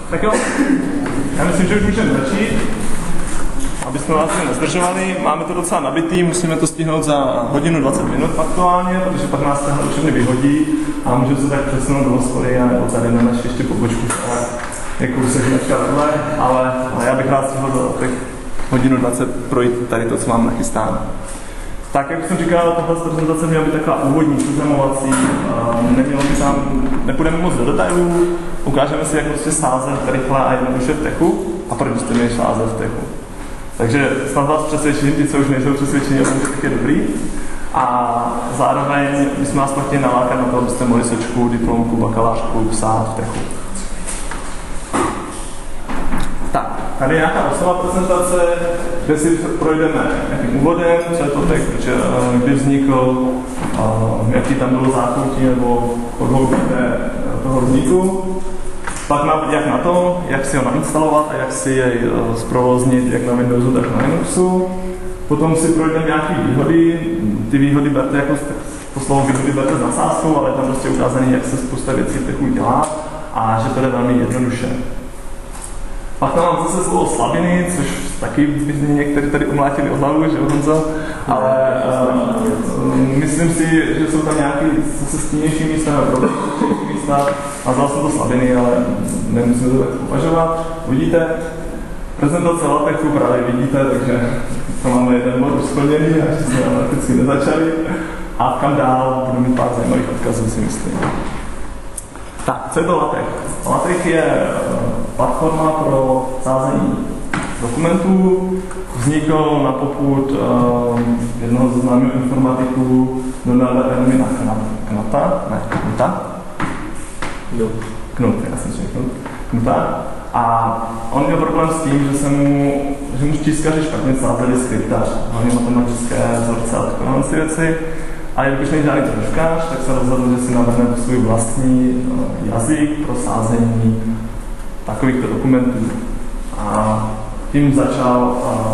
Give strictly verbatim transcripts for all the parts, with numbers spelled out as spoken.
Tak jo, já myslím, že už můžeme začít, aby jsme vás nezdržovali. Máme to docela nabitý, musíme to stihnout za hodinu dvacet minut aktuálně, protože pak nás tenhle učebně vyhodí a můžeme se tak přesunout do hospody a nebo tady na naši ještě pobočku, ale jako se hnedka vedle, ale, ale já bych rád stihl za těch hodinu dvacet projít tady to, co mám nachystáno. Tak, jak jsem říkal, tahle prezentace měla být taková úvodní, seznamovací, nemělo by tam, nepůjdeme moc do detailů, ukážeme si, jak prostě sázet rychle a jednoduše v techu a proč byste měli sázet v techu. Takže snad vás přesvědčím, ti, co už nejsou přesvědčení, že tak je dobrý. A zároveň bychom vás pak chtěli nalákat na to, abyste mohli sočku, diplomku, bakalářku psát v techu. Tak, tady je nějaká osnová prezentace, kde si projdeme nějakým úvodem, co je to tech, protože, kdy vznikl, jaký tam bylo zákoutí nebo podhoubí toho vzniku. Pak nám jak na to, jak si ho nainstalovat a jak si jej zprovoznit jak na Windowsu, tak na Linuxu. Potom si projdeme nějaké výhody, ty výhody berte jako to slovo výhody berte s nadsázkou, ale tam prostě ukázaný, jak se spousta věcí v techu dělá a že to jde velmi jednoduše. Pak tam mám zase slovo slabiny, což taky by někteří tady umlátili o hlavu, že Honzo? Ale uh, myslím si, že jsou tam nějaké zase stínější místa nebo problematičnější místa. Nazval jsem to slabiny, ale nemusíme to tak uvažovat. Vidíte, prezentace LaTeXu právě vidíte, takže to máme jeden bod už splněný a ještě jsme prakticky nezačali. A kam dál budu mít pár zajímavých odkazů, si myslím. Tak, co je to LaTeX? LaTeX je platforma pro sázení dokumentů. Vznikl na popud uh, jednoho ze známých informatiků Donalda Edelmana Knuta, ne, Knuta? Knut. Knut, já jsem řekl Knuta. A on měl problém s tím, že se mu, že mu tiskaři špatně sázeli skriptař, hlavně matematické vzorce a takové věci. A jelikož není žádný troškář, tak se rozhodl, že si navrhne svůj vlastní jazyk pro sázení takovýchto dokumentů. A tím začal,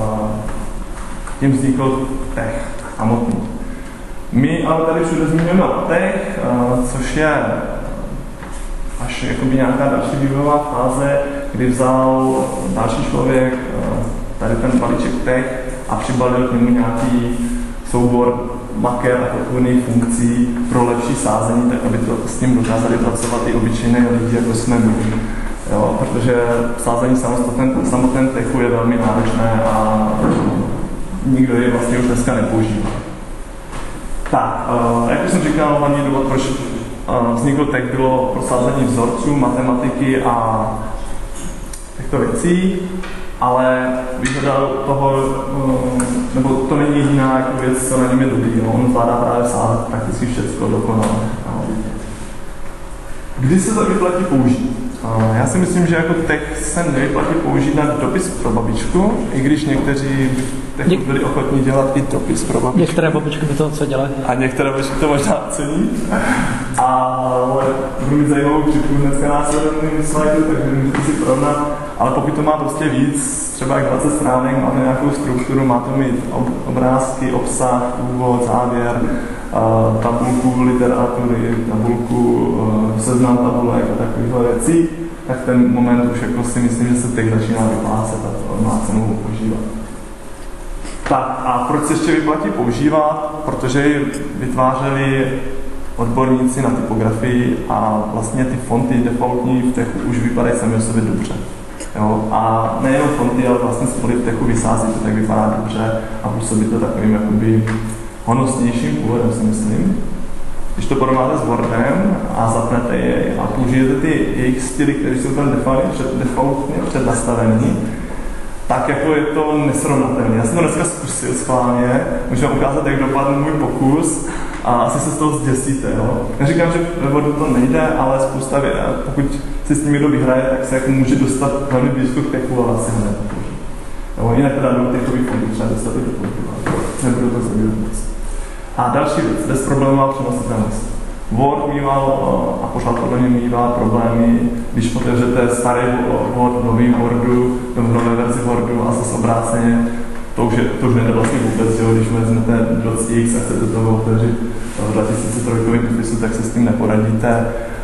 tím vznikl tech samotný. My ale tady všude zmiňujeme LaTeX, což je až jakoby nějaká další vývojová fáze, kdy vzal další člověk tady ten balíček tech a přibalil k němu nějaký soubor maker a podpůrných funkcí pro lepší sázení, tak aby to s tím dokázali pracovat i obyčejné lidi, jako jsme my. Jo, protože sázení samotném techu je velmi náročné a nikdo je vlastně už dneska nepoužívá. Tak, jak už jsem říkal, hlavní důvod, proč vznikl tech, bylo prosázení vzorců, matematiky a těchto věcí, ale výhoda toho, nebo to není jediná jako věc, co na něm je dobrý, jo. On zvládá právě sázet prakticky všechno dokonale. Kdy se to vyplatí použít? Já si myslím, že jako tech se nevyplatí použít na dopis pro babičku, i když někteří by byli ochotní dělat i dopis pro babičku. Některé babičky by to co dělají. A některé babičky to možná cení. Ale budu mít zajímavou křivku dneska následným slajdu, takže můžete si porovnat. Ale pokud to má prostě víc, třeba jak dvacet stránek, máte nějakou strukturu, má to mít ob, obrázky, obsah, úvod, závěr, uh, tabulku literatury, tabulku uh, seznam tabulek a takovýchhle věcí, tak ten moment už jako si myslím, že se teď začíná vyplácet a to má cenu používat. Tak a proč se ještě vyplatí používat? Protože ji vytvářeli odborníci na typografii a vlastně ty fonty defaultní v techu už vypadají sami o sobě dobře. Jo? A nejenom fonty, ale vlastně spory v techu vysází to tak vypadá dobře a působí to takovým jakoby honosnějším původem, si myslím. Když to porovnáte s Wordem a zapnete jej a použijete ty jejich styly, které jsou tam defaultně přednastavený, tak jako je to nesrovnatelné. Já jsem to dneska zkusil schválně, můžu vám ukázat, jak dopadl můj pokus a asi se z toho zděsíte. Jo? Neříkám, že ve Wordu to nejde, ale spousta věcí, pokud si s tím někdo vyhraje, tak se jako může dostat velmi blízko k techu, ale asi ho nepoužít. Jo, jinak teda do techových fondů třeba dostat do používat. Nebudu to zabývat moc. A další věc, bezproblémová přenositelnost. Word mýval a pořád podle mě mývá problémy, když otevřete starý Word, nový Wordu, nebo nové verzi Wordu a zase obráceně, to už, je, to už nejde vlastně vůbec, jo? Když vezmete Docx a chcete toho otevřít v dva tisíce tři office, tak se s tím neporadíte.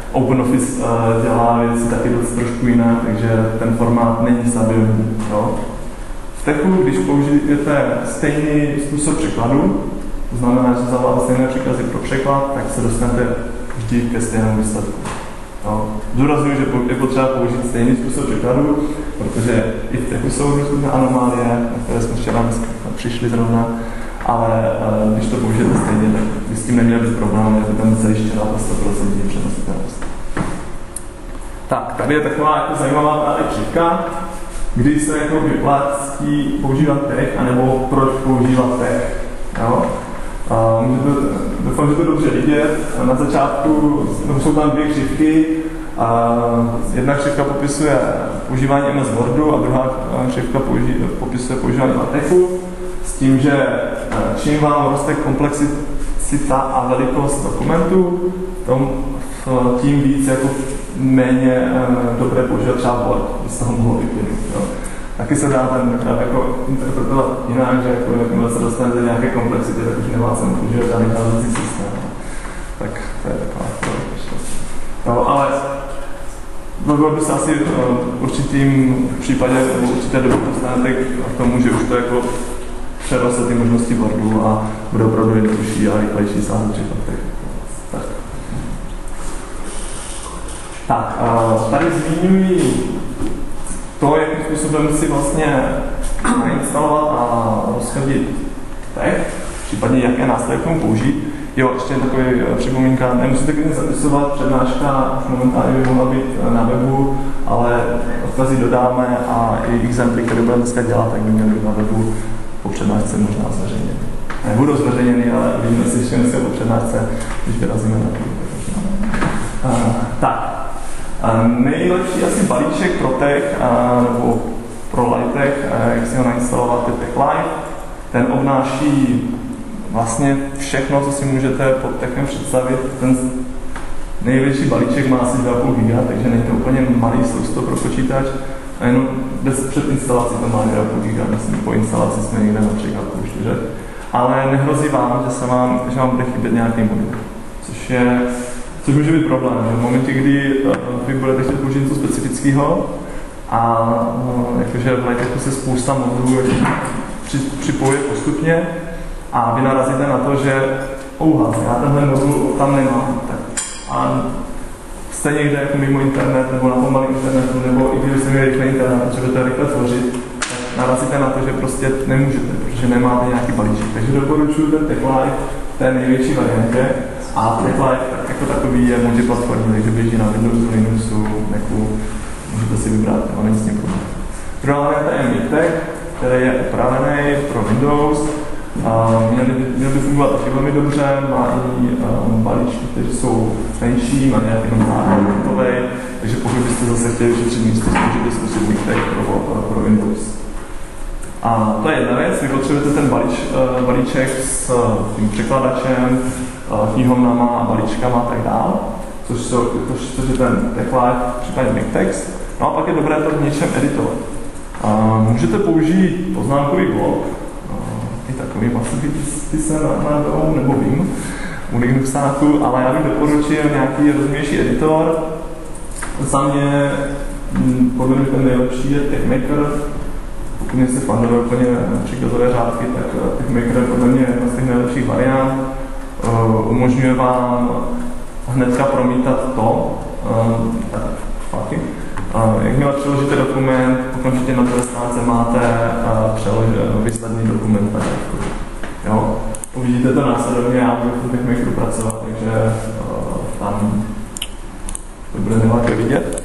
OpenOffice uh, dělá věci taky dost trošku jiné, takže ten formát není stabilní. Jo. V Techu, když použijete stejný způsob překladu, to znamená, že zavoláte stejné příkazy pro překlad, tak se dostanete vždy ke stejnému výsledku. Zdůraznuju, že je potřeba použít stejný způsob překladu, protože i v Techu jsou různé anomálie, na které jsme včera přišli zrovna, ale uh, když to použijete stejně, tak by s tím neměl být problém, že by tam zajištěná ta sto procent přenositelnost. Tak, tady je taková jako zajímavá tady křivka, kdy se jako vyplatí používat Tech, anebo proč používat Tech. Jo? Uh, můžete, doufám, že to dobře vidět. Na začátku no, jsou tam dvě křivky. Uh, jedna křivka popisuje používání M S Wordu a druhá křivka použi, popisuje používání LaTeXu. S tím, že uh, čím vám roste komplexita a velikost dokumentu, tom, tím víc jako méně uh, dobré používat třeba Word, by se toho mohlo vyplynout. Taky se dá ten jako interpretovat jinak, že jako, jakmile se dostane do nějaké komplexity, tak už nemá cenu používat žádný hlásací systém. Tak to je taková skutečnost. No, ale ve Wordu se asi v určitým případě nebo určité době dostanete k tomu, že už to jako přeroste ty možnosti Wordu a bude opravdu jednodušší a rychlejší sáhnout při faktech. Tak. Tak, tady zmiňuji to, jakým způsobem si vlastně nainstalovat a rozchodit Tech, případně jaké nástroje k tomu použít. Jo, ještě takový připomínka, nemusíte klidně zapisovat, přednáška momentálně by mohla být na webu, ale odkazy dodáme a i exemply, které budeme dneska dělat, tak by měly být na webu po přednášce možná zveřejněny. Nebudou zveřejněny, ale vidíme si ještě dneska po přednášce, když vyrazíme na to. Uh, tak. A nejlepší asi balíček pro Tech a, nebo pro LightTech, jak si ho nainstalovat, je TechLive. Ten obnáší vlastně všechno, co si můžete pod Techem představit. Ten největší balíček má asi dva a půl giga, takže není to úplně malý sousto pro počítač. A jenom bez předinstalací to má dva a půl giga, myslím, po instalaci jsme někde na tři a půl čtyři. Ale nehrozí vám, že, se vám, že vám bude chybět nějaký modul, což je Což může být problém, že v momentě, kdy uh, vy budete chtít použít něco specifického a uh, jakože v LightTechu se spousta modulů při, připojuje postupně a vy narazíte na to, že ouha, já tenhle modul tam nemám, tak a jste někde jako mimo internet nebo na pomalém internetu, nebo i když jste měli rychlý internet, potřebujete rychle tvořit, tak narazíte na to, že prostě nemůžete, protože nemáte nějaký balíček. Takže doporučuji ten TechLive v té největší variantě. A TechLive jako takový je multiplatformní, takže běží na Windowsu, Linuxu, Macu, můžete si vybrat, ale není s tím problém. Druhá varianta je MikTech, který je upravený pro Windows. Měl by, měl by fungovat taky velmi dobře, má i um, balíčky, které jsou menší, má nějaký jenom národový, takže pokud byste zase chtěli šetřit místo, můžete zkusit MikTech pro, pro Windows. A to je jedna věc, vy potřebujete ten balíč, uh, balíček s uh, tím překladačem, uh, knihovnama a balíčkama a tak dále, což, jsou, což, což je ten TechLive, případně MikText. No a pak je dobré to v něčem editovat. Uh, můžete použít poznámkový blok, uh, i takový vlastně se na, na dou, nebo Vim, u Linuxáku, ale já bych doporučil nějaký rozumnější editor. Za mě, m, podle mě ten nejlepší je TechMaker. Pokud nejste fandové úplně příkladové řádky, tak TechMaker podle mě je jedna z těch nejlepších variant. Uh, umožňuje vám hnedka promítat to, uh, tak, fakt. Uh, jakmile přeložíte dokument, okamžitě na té stránce máte uh, přelož, uh, výsledný dokument. Jo? Uvidíte to následovně, já budu v TechMakeru pracovat, takže uh, tam to bude nejlépe vidět.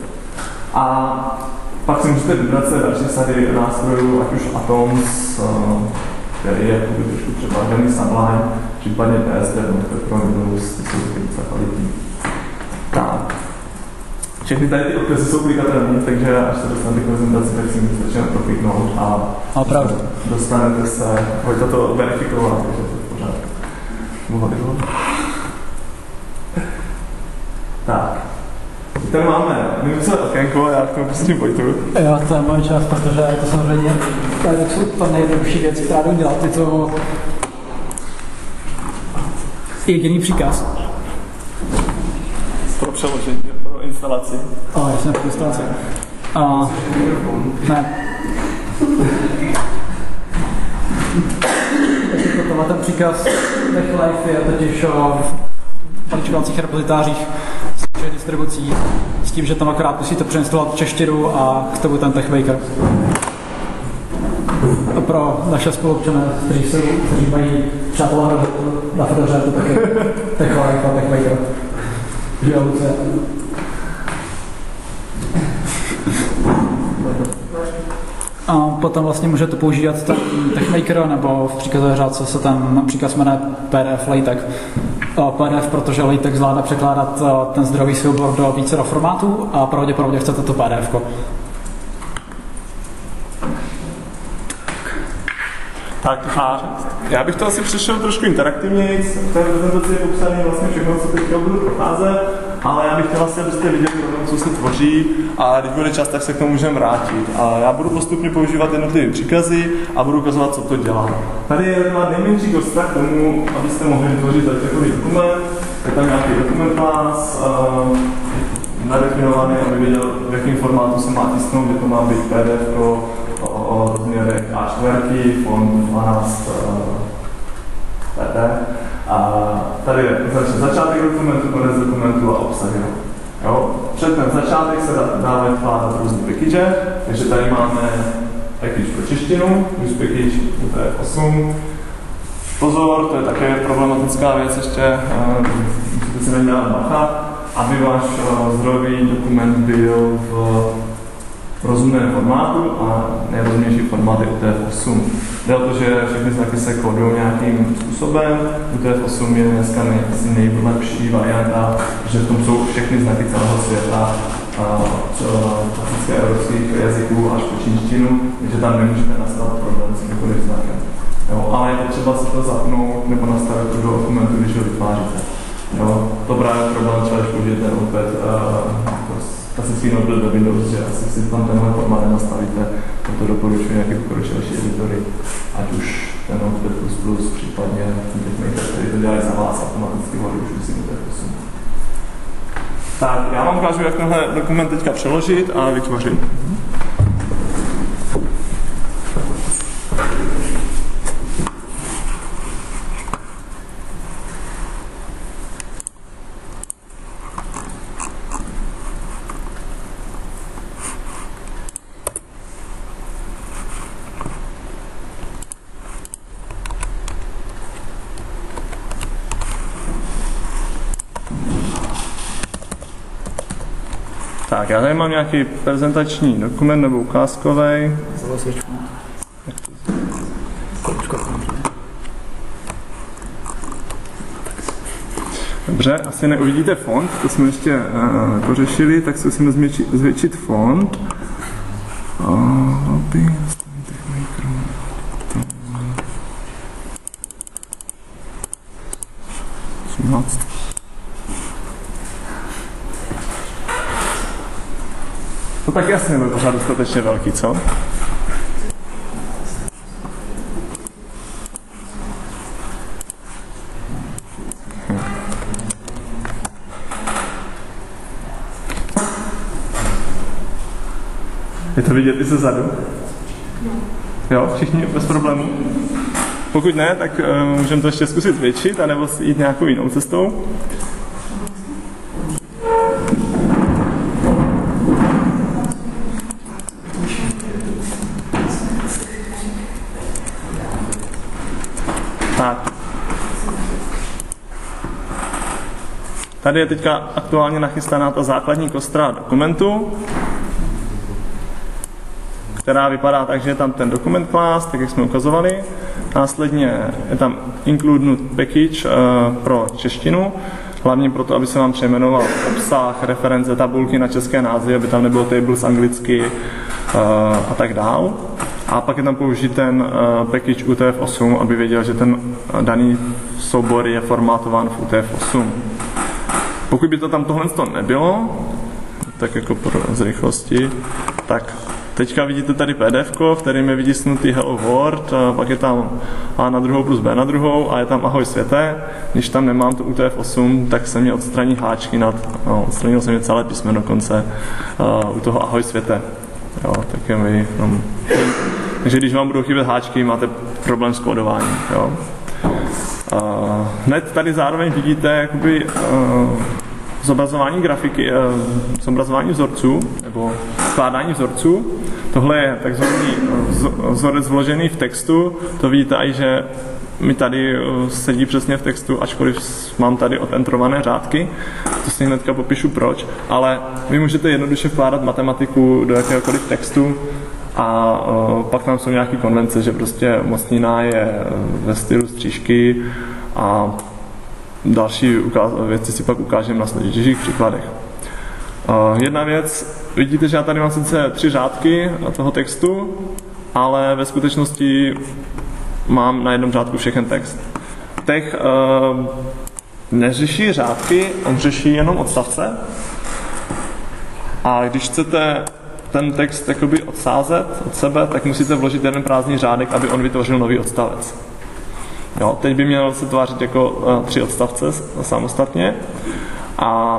A pak si můžete vybrat se další sady nástrojů, ať už Atoms, který je trošku třeba daný Sublime, případně P S D, pro Windows, ty jsou taky docela kvalitní. Tak. Všechny tady ty odkazy jsou klikatelné, takže až se dostanete k prezentaci, tak si můžete začínat prokliknout a, a dostanete se, Vojta to verifikovala, takže to je v pořádku. Mohli bylo? Tak. Tady máme minusové okénko, já k tomu pustím Vojtu. Jo, to je můj čas, protože je to samozřejmě tady tak jsou to nejjednodušší věci, která jdou dělat. Je to jediný příkaz. Pro přeložení. instalaci. A jasně, v instalaci. A ne. Tohle ten příkaz TechLife je totiž o paličkovacích repozitářích z všech distribucí s tím, že tam akorát musíte přeinstalovat češtinu a k tomu ten TechMaker. A pro naše spoluobčané, kteří, jsou, kteří mají přátelé na Fedoře, to taky TechLife a TechMaker. Že Luce. A potom vlastně můžete používat ten TechMaker, nebo v příkazové řádce se ten příkaz jmenuje P D F LaTeX. P D F, protože LaTeX zvládne překládat ten zdrojový soubor do více formátů a pravděpodobně chcete to P D F ko. Tak a já bych to asi přešel trošku interaktivněji, v té prezentaci je popsané vlastně všechno, co teďka budu procházet, ale já bych chtěl vlastně, abyste viděli, co se tvoří a když bude čas, tak se k tomu můžeme vrátit. A já budu postupně používat jednotlivé příkazy a budu ukazovat, co to dělá. Tady je nejmenší kosta k tomu, abyste mohli vytvořit takový dokument. Je tam nějaký dokument class, uh, nadefinovaný, aby věděl, v jakém formátu se má tisknout, kde to má být P D F ko, o rozměrech A čtyři, font dvanáct P T. A tady je začátek dokumentu, konec dokumentu a obsah. Jo? Před ten začátek se dávají vkládat různé package, takže tady máme package pro češtinu, use package U T F osm. Pozor, to je také problematická věc ještě, musíte si nedělat bacha, aby váš zdrojový dokument byl v rozumném formátu a nejrozumnější formát je U T F osm. Jde o to, že všechny znaky se kódují nějakým způsobem. U T F osm je dneska nejlepší varianta, že v tom jsou všechny znaky celého světa, klasické evropských jazyků až po čínštinu, takže tam nemůžete nastavit problém s jakýmkoliv znakem. Jo, ale je potřeba si to zapnout nebo nastavit do dokumentu, když ho vytváříte. Jo, to právě problém třeba, když použijete Notepad, klasický Notepad do Windows, že asi si tam tenhle formát nenastavíte, proto doporučuji nějaké pokročilejší editory, ať už ten Notepad plus plus, případně TechMaker, který to dělají za vás automaticky, ale už musím Notepad osm. Tak, já vám ukážu, jak tenhle dokument teďka přeložit a vytvořit. Tak, já tady mám nějaký prezentační dokument nebo ukázkový. Dobře, asi neuvidíte font, to jsme ještě uh, pořešili, tak zkusíme zvětšit, zvětšit font. Uh, To tak jasně byl pořád dostatečně velký, co? Hm. Je to vidět i ze zadu? Jo, všichni bez problémů? Pokud ne, tak uh, můžeme to ještě zkusit zvětšit, anebo jít nějakou jinou cestou. Tak. Tady je teďka aktuálně nachystaná ta základní kostra dokumentu, která vypadá tak, že je tam ten dokument class, tak jak jsme ukazovali. Následně je tam include package uh, pro češtinu, hlavně proto, aby se vám přejmenoval obsah, reference, tabulky na české názvy, aby tam nebylo tables anglicky uh, a tak dál. A pak je tam použít ten uh, package U T F osm, aby věděl, že ten daný soubor je formátován v U T F osm. Pokud by to tam tohle nebylo, tak jako pro z rychlosti, tak Teďka vidíte tady P D F ko, v kterém je vytisknutý Hello World, a pak je tam A na druhou plus B na druhou a je tam Ahoj světe. Když tam nemám to U T F osm, tak se mě odstraní háčky nad, no, odstranil se mě celé písmeno dokonce uh, u toho Ahoj světe. Jo, tak je mi, no. Takže když vám budou chybět háčky, máte problém s kódováním. Jo. Uh, hned tady zároveň vidíte jakoby, uh, zobrazování grafiky, uh, zobrazování vzorců, nebo skládání vzorců. Tohle je takzvaný vzorec vložený v textu. To vidíte i, že mi tady sedí přesně v textu, ačkoliv mám tady odentrované řádky. To si hnedka popíšu proč, ale vy můžete jednoduše vkládat matematiku do jakéhokoliv textu a uh, pak tam jsou nějaké konvence, že prostě mocnina je ve stylu střížky a další věci si pak ukážeme na složitějších příkladech. Uh, jedna věc, vidíte, že já tady mám sice tři řádky toho textu, ale ve skutečnosti mám na jednom řádku všechen text. Tech uh, neřeší řádky, on řeší jenom odstavce. A když chcete ten text jakoby odsázet od sebe, tak musíte vložit jeden prázdný řádek, aby on vytvořil nový odstavec. Jo, teď by měl se tvářit jako uh, tři odstavce samostatně. A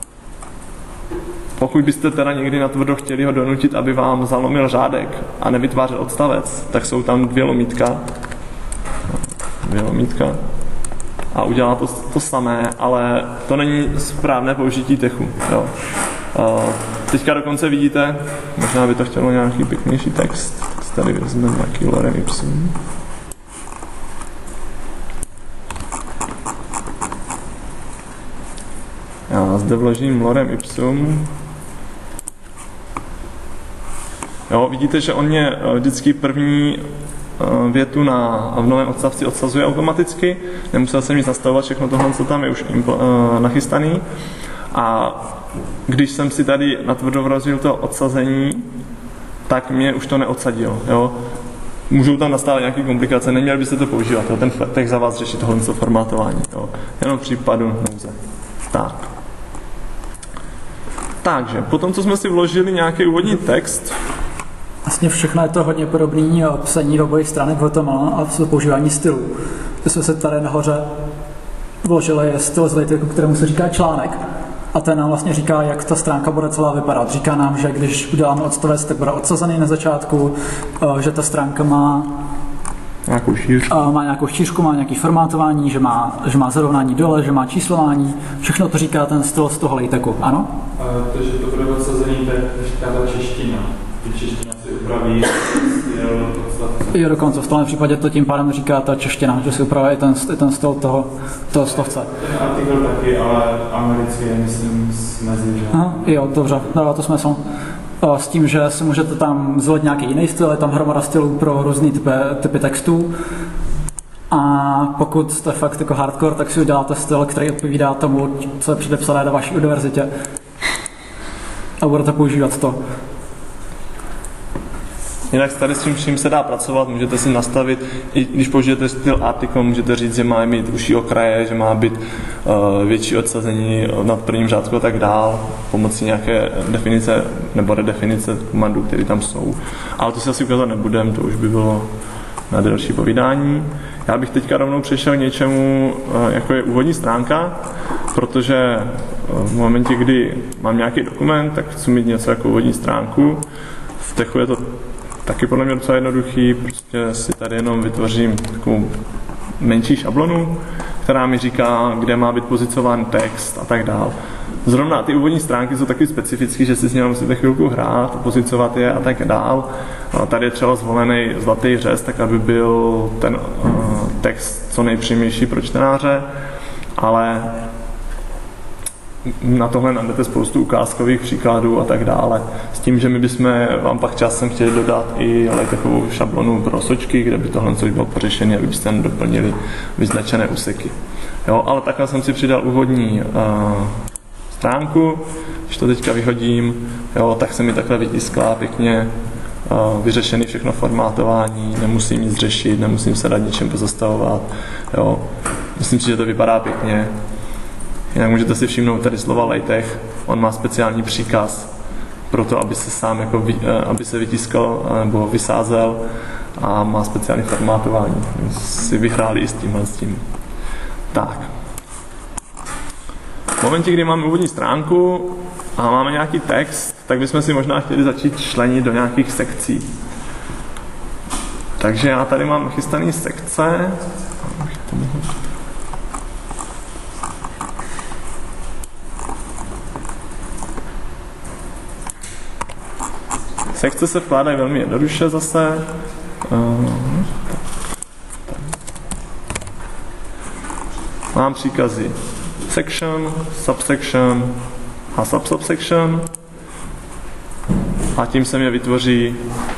pokud byste teda někdy natvrdo chtěli ho donutit, aby vám zalomil řádek a nevytvářel odstavec, tak jsou tam dvě lomítka. Dvě lomítka. A udělá to, to samé, ale to není správné použití techu. Jo. Teďka dokonce vidíte, možná by to chtělo nějaký pěknější text. Tady vezmeme nějaký lorem ipsum. Já zde vložím lorem ipsum. Jo, vidíte, že on mě vždycky první větu na, v novém odstavci odsazuje automaticky. Nemusel jsem nic nastavovat, všechno tohle, co tam je už nachystaný. A když jsem si tady natvrdo vrazil to odsazení, tak mě už to neodsadil. Jo. Můžou tam nastávat nějaké komplikace, neměli byste to používat. Jo. Ten text za vás řeší tohle formátování. Jo. Jenom v případu nouze. Tak. Takže, potom, co jsme si vložili nějaký úvodní text. Vlastně všechno je to hodně podobné psaní do obojích stránek v H T M L a používání stylů. My jsme se tady nahoře vložili styl z LaTeXu, kterému se říká článek. A ten nám vlastně říká, jak ta stránka bude celá vypadat. Říká nám, že když uděláme odstavec, tak bude odsazený na začátku, že ta stránka má nějakou šířku, má nějakou šířku, má nějaké formátování, že má, že má zarovnání dole, že má číslování. Všechno to říká ten styl z toho LaTeXu, ano? Takže to bude odsazený, tak říká ta čeština. Ty čeština si upraví styl odstavce. Jo, dokonce v tomhle případě to tím pádem říká ta čeština, že si upraví ten, ten styl toho, toho slovce. Ten artikl taky, ale americký je, myslím, mezi, že? Aha, jo, dobře, dává to smysl. S tím, že si můžete tam zvolit nějaký jiný styl, je tam hromada stylů pro různý typy, typy textů. A pokud jste fakt jako hardcore, tak si uděláte styl, který odpovídá tomu, co je předepsané na vaší univerzitě. A budete používat to. Jinak tady s tím vším se dá pracovat, můžete si nastavit, i když použijete styl article, můžete říct, že má mít užší okraje, že má být uh, větší odsazení nad prvním řádku a tak dál, pomocí nějaké definice nebo redefinice komandů, které tam jsou. Ale to si asi ukázat nebudem, to už by bylo na delší povídání. Já bych teďka rovnou přešel k něčemu, uh, jako je úvodní stránka, protože uh, v momentě, kdy mám nějaký dokument, tak chci mít něco jako úvodní stránku. V techu je to taky podle mě docela jednoduchý, prostě si tady jenom vytvořím takovou menší šablonu, která mi říká, kde má být pozicován text a tak dál. Zrovna ty úvodní stránky jsou taky specifické, že si s nimi musíte chvilku hrát, pozicovat je a tak dál. A tady je třeba zvolený zlatý řez, tak aby byl ten uh, text co nejpříjemnější pro čtenáře, ale na tohle najdete spoustu ukázkových příkladů a tak dále. S tím, že my bychom vám pak časem chtěli dodat i LaTeXovou šablonu pro sočky, kde by tohle bylo pořešené, aby byste doplnili vyznačené úseky. Jo, ale takhle jsem si přidal úvodní uh, stránku. Když to teďka vyhodím, jo, tak se mi takhle vytiskla pěkně uh, vyřešený všechno formátování, nemusím nic řešit, nemusím se nad ničem pozastavovat. Jo. Myslím si, že to vypadá pěkně. Jinak můžete si všimnout tady slova LaTeX, on má speciální příkaz, pro to, aby se sám jako, aby se vytiskl nebo vysázel a má speciální formátování. Si vyhráli i s tímhle s tím. Tak. V momentě, kdy máme úvodní stránku a máme nějaký text, tak bychom si možná chtěli začít členit do nějakých sekcí. Takže já tady mám chystaný sekce. Sekce se vkládají velmi jednoduše zase. Mám příkazy section, subsection a subsubsection a tím se mě vytvoří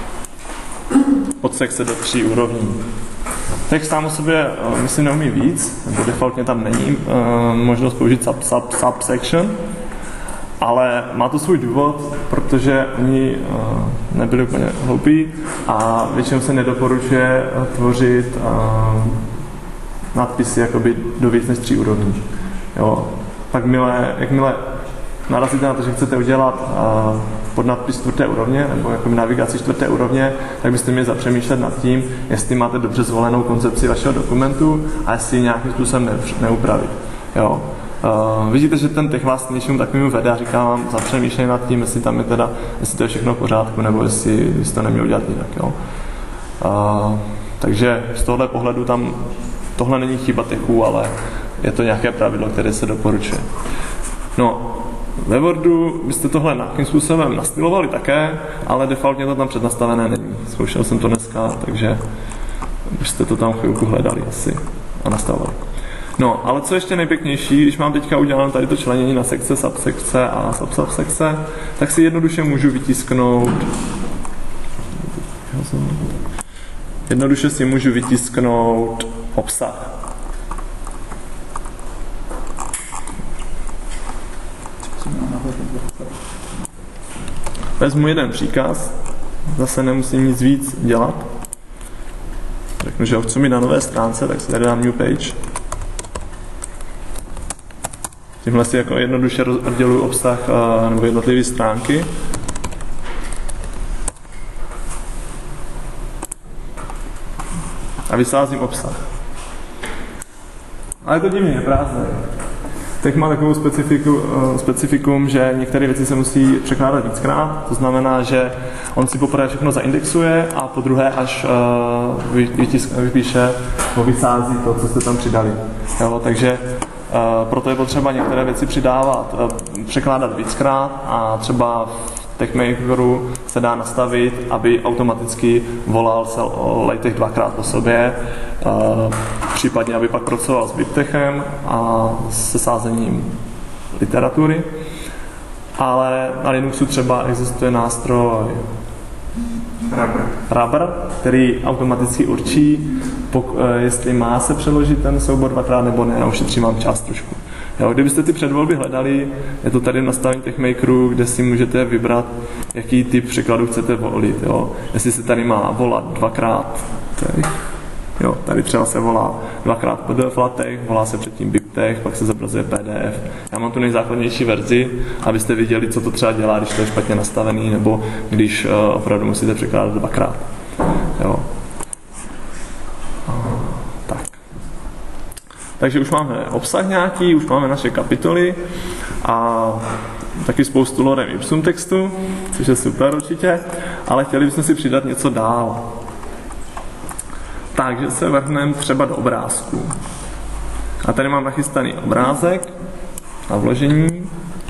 od sekce do tří úrovní. Text sám o sobě, myslím, neumí víc, nebo defaultně tam není uh, možnost použít sub, sub, subsection, ale má to svůj důvod, protože oni uh, nebyli úplně hloupí a většinou se nedoporučuje tvořit uh, nadpisy jakoby do víc než tří úrovní. Jo. Pak milé, jakmile narazíte na to, že chcete udělat uh, pod nadpis čtvrté úrovně, nebo jako navigaci čtvrté úrovně, tak byste měli zapřemýšlet nad tím, jestli máte dobře zvolenou koncepci vašeho dokumentu a jestli ji nějakým způsobem ne, neupravit. Jo. Uh, vidíte, že ten text vás něčemu takovému vede a říká vám zapřemýšlej nad tím, jestli tam je teda, jestli to je všechno v pořádku, nebo jestli, jestli to neměl udělat jinak. Jo. Uh, takže z tohohle pohledu tam tohle není chyba techů, ale je to nějaké pravidlo, které se doporučuje. No, ve Wordu byste tohle nějakým způsobem nastylovali také, ale defaultně to tam přednastavené není. Zkoušel jsem to dneska, takže byste to tam chvilku hledali asi a nastavovali. No, ale co ještě nejpěknější, když mám teďka udělané tady to členění na sekce, subsekce a subsubsekce, tak si jednoduše můžu vytisknout jednoduše si můžu vytisknout obsah. Vezmu jeden příkaz, zase nemusím nic víc dělat. Řeknu, že ho chci mít na nové stránce, tak si tady dám new page. Tímhle si jako jednoduše odděluji obsah nebo jednotlivé stránky. A vysázím obsah. Ale je to divně prázdné. Teď má takovou specifiku, specifikum, že některé věci se musí překládat víckrát, to znamená, že on si poprvé všechno zaindexuje a po druhé až uh, vytisk, vypíše nebo vysází to, co jste tam přidali. Jo, takže uh, proto je potřeba některé věci přidávat, uh, překládat víckrát a třeba v TextMakeru se dá nastavit, aby automaticky volal se LaTeX dvakrát po sobě, uh, případně aby pak pracoval s BibTexem a se sázením literatury. Ale na Linuxu třeba existuje nástroj Rubber, Rubber který automaticky určí, pok- jestli má se přeložit ten soubor dvakrát nebo ne, a ušetří vám čas trošku. Jo, kdybyste ty předvolby hledali, je to tady v nastavení TextMakeru, kde si můžete vybrat, jaký typ překladu chcete volit. Jo. Jestli se tady má volat dvakrát, tady, jo, tady třeba se volá dvakrát P D F LaTeX, volá se předtím BibTeX, pak se zobrazuje P D F. Já mám tu nejzákladnější verzi, abyste viděli, co to třeba dělá, když to je špatně nastavený, nebo když uh, opravdu musíte překládat dvakrát. Jo. Takže už máme obsah nějaký, už máme naše kapitoly a taky spoustu lorem ipsum textu, což je super určitě, ale chtěli bychom si přidat něco dál. Takže se vrhneme třeba do obrázku. A tady mám nachystaný obrázek na vložení.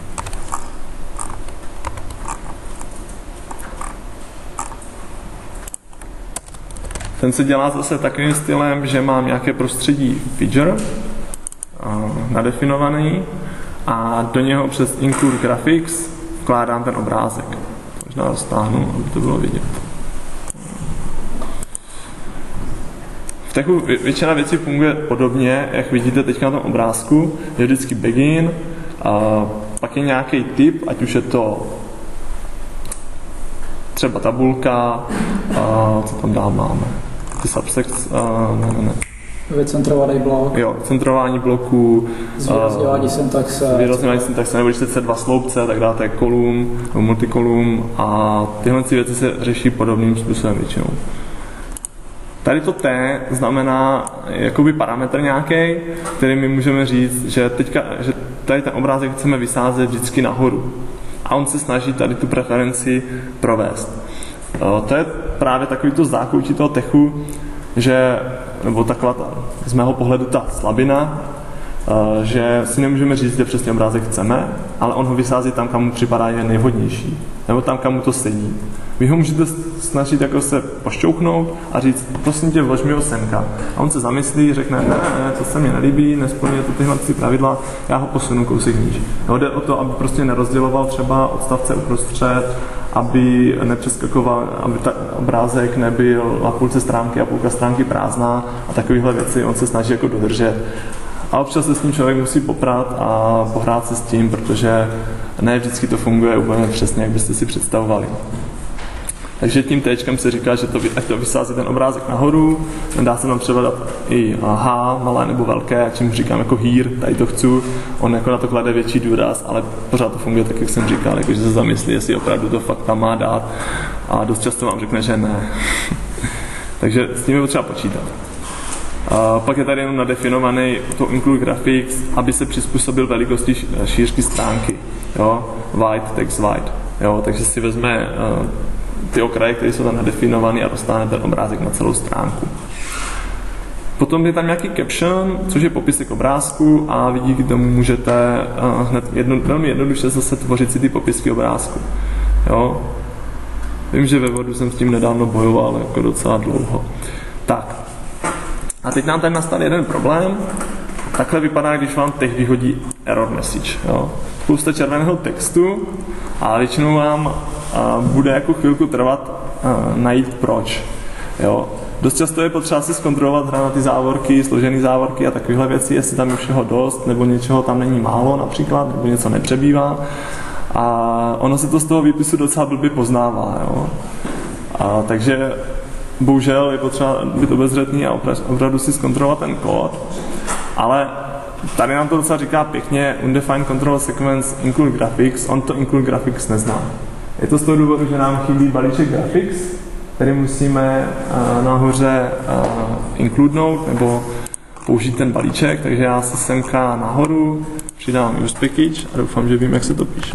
Ten se dělá zase takovým stylem, že mám nějaké prostředí feature nadefinovaný a do něho přes include graphics vkládám ten obrázek. Možná roztáhnu, aby to bylo vidět. V Techu většina věcí funguje podobně, jak vidíte teď na tom obrázku. Je vždycky begin, a pak je nějaký typ, ať už je to třeba tabulka, a co tam dál máme. Ty subsect, uh, ne, ne, ne. Vycentrovaný blok. Jo, centrování bloků, zvýrazňování syntaxe. Zvýrazňování syntaxe, nebo když chcete dva sloupce, tak dáte kolum nebo multikolum a tyhle věci se řeší podobným způsobem většinou. Tady to T znamená jakoby parametr nějaký, který my můžeme říct, že teďka, že tady ten obrázek chceme vysázet vždycky nahoru. A on se snaží tady tu preferenci provést. To je právě takový to zákoutí toho techu, že, nebo taková ta, z mého pohledu ta slabina, že si nemůžeme říct, že přesně obrázek chceme, ale on ho vysází tam, kam mu připadá je nejvhodnější, nebo tam, kam mu to sedí. Vy ho můžete snažit jako se pošťouknout a říct, prosím tě, vlož mi ho semka. A on se zamyslí, řekne, ne, ne, to se mi nelíbí, nesplňuje to tyhle pravidla, já ho posunu kousek níž. No, jde o to, aby prostě nerozděloval třeba odstavce uprostřed, aby nepřeskakoval, aby ta obrázek nebyl na půlce stránky a půlka stránky prázdná a takovéhle věci on se snaží jako dodržet. A občas se s tím člověk musí poprat a pohrát se s tím, protože ne vždycky to funguje úplně přesně, jak byste si představovali. Takže tím téčkem se říká, že to, ať to vysází ten obrázek nahoru, dá se tam třeba dát i H, malé nebo velké, čím říkám jako here, tady to chci, on jako na to klade větší důraz, ale pořád to funguje tak, jak jsem říkal, jako, že se zamyslí, jestli opravdu to fakt tam má dát a dost často vám řekne, že ne. Takže s tím je potřeba počítat. A pak je tady jenom nadefinovaný to include graphics, aby se přizpůsobil velikosti šířky stránky. Jo? Wide, text wide. Jo? Takže si vezme uh, ty okraje, které jsou tam nadefinované a dostane ten obrázek na celou stránku. Potom je tam nějaký caption, což je popisek obrázku a vy díky tomu můžete uh, hned jedno, velmi jednoduše zase tvořit si ty popisky obrázku. Jo? Vím, že ve Wordu jsem s tím nedávno bojoval jako docela dlouho. Tak. A teď nám tady nastal jeden problém. Takhle vypadá, když vám teď vyhodí error message. Jo. Spousta červeného textu a většinou vám uh, bude jako chvilku trvat uh, najít proč. Jo. Dost často je potřeba si zkontrolovat hra na ty závorky, složené závorky a takovéhle věci, jestli tam je všeho dost, nebo něčeho tam není málo například, nebo něco nepřebývá. A ono se to z toho výpisu docela blbě poznává. Jo. A, takže bohužel je potřeba být obezřetný a opravdu si zkontrolovat ten kód, ale tady nám to docela říká pěkně undefined control sequence include graphics, on to include graphics nezná. Je to z toho důvodu, že nám chybí balíček graphics, který musíme uh, nahoře uh, includenout nebo použít ten balíček, takže já si semka nahoru přidám use package a doufám, že vím, jak se to píše.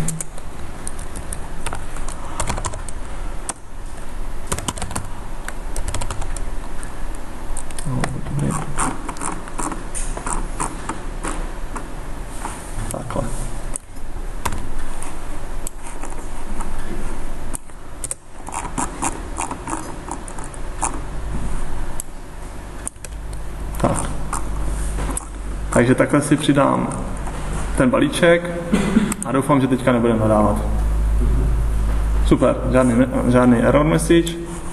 Takhle. Tak. Takže takhle si přidám ten balíček a doufám, že teďka nebudeme nadávat. Super, žádný, žádný error message.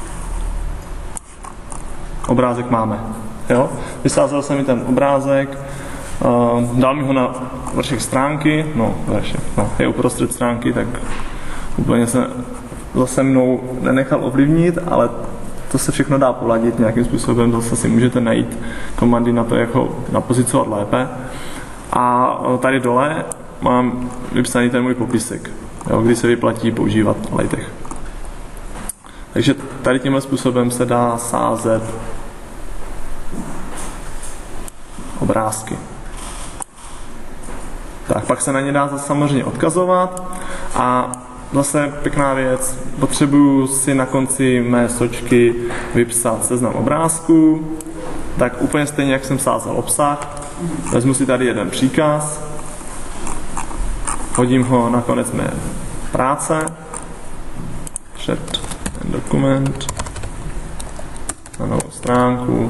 Obrázek máme. Jo? Vysázel jsem mi ten obrázek, uh, dal mi ho na vršek stránky, no vršek, no, je uprostřed stránky, tak úplně se zase mnou nenechal ovlivnit, ale to se všechno dá poladit nějakým způsobem, zase si můžete najít komandy na to, jak ho napozicovat lépe. A tady dole mám vypsaný ten můj popisek, jo, kdy se vyplatí používat LaTeX. Takže tady tímhle způsobem se dá sázet obrázky. Tak, pak se na ně dá zase samozřejmě odkazovat a zase pěkná věc, potřebuju si na konci mé sočky vypsat seznam obrázků, tak úplně stejně, jak jsem sázel obsah, vezmu si tady jeden příkaz, hodím ho na konec mé práce, před ten dokument, na novou stránku,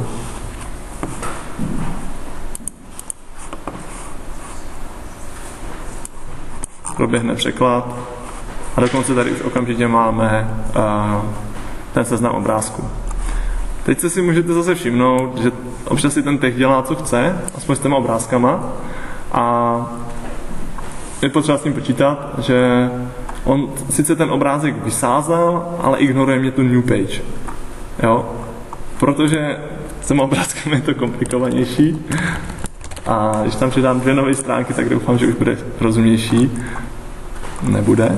proběhne překlad a dokonce tady už okamžitě máme uh, ten seznam obrázků. Teď se si můžete zase všimnout, že občas si ten text dělá, co chce, aspoň s těma obrázkama a je potřeba s tím počítat, že on sice ten obrázek vysázal, ale ignoruje mě tu new page. Jo? Protože s těma obrázkami je to komplikovanější. A když tam přidám dvě nové stránky, tak doufám, že už bude rozumnější. Nebude.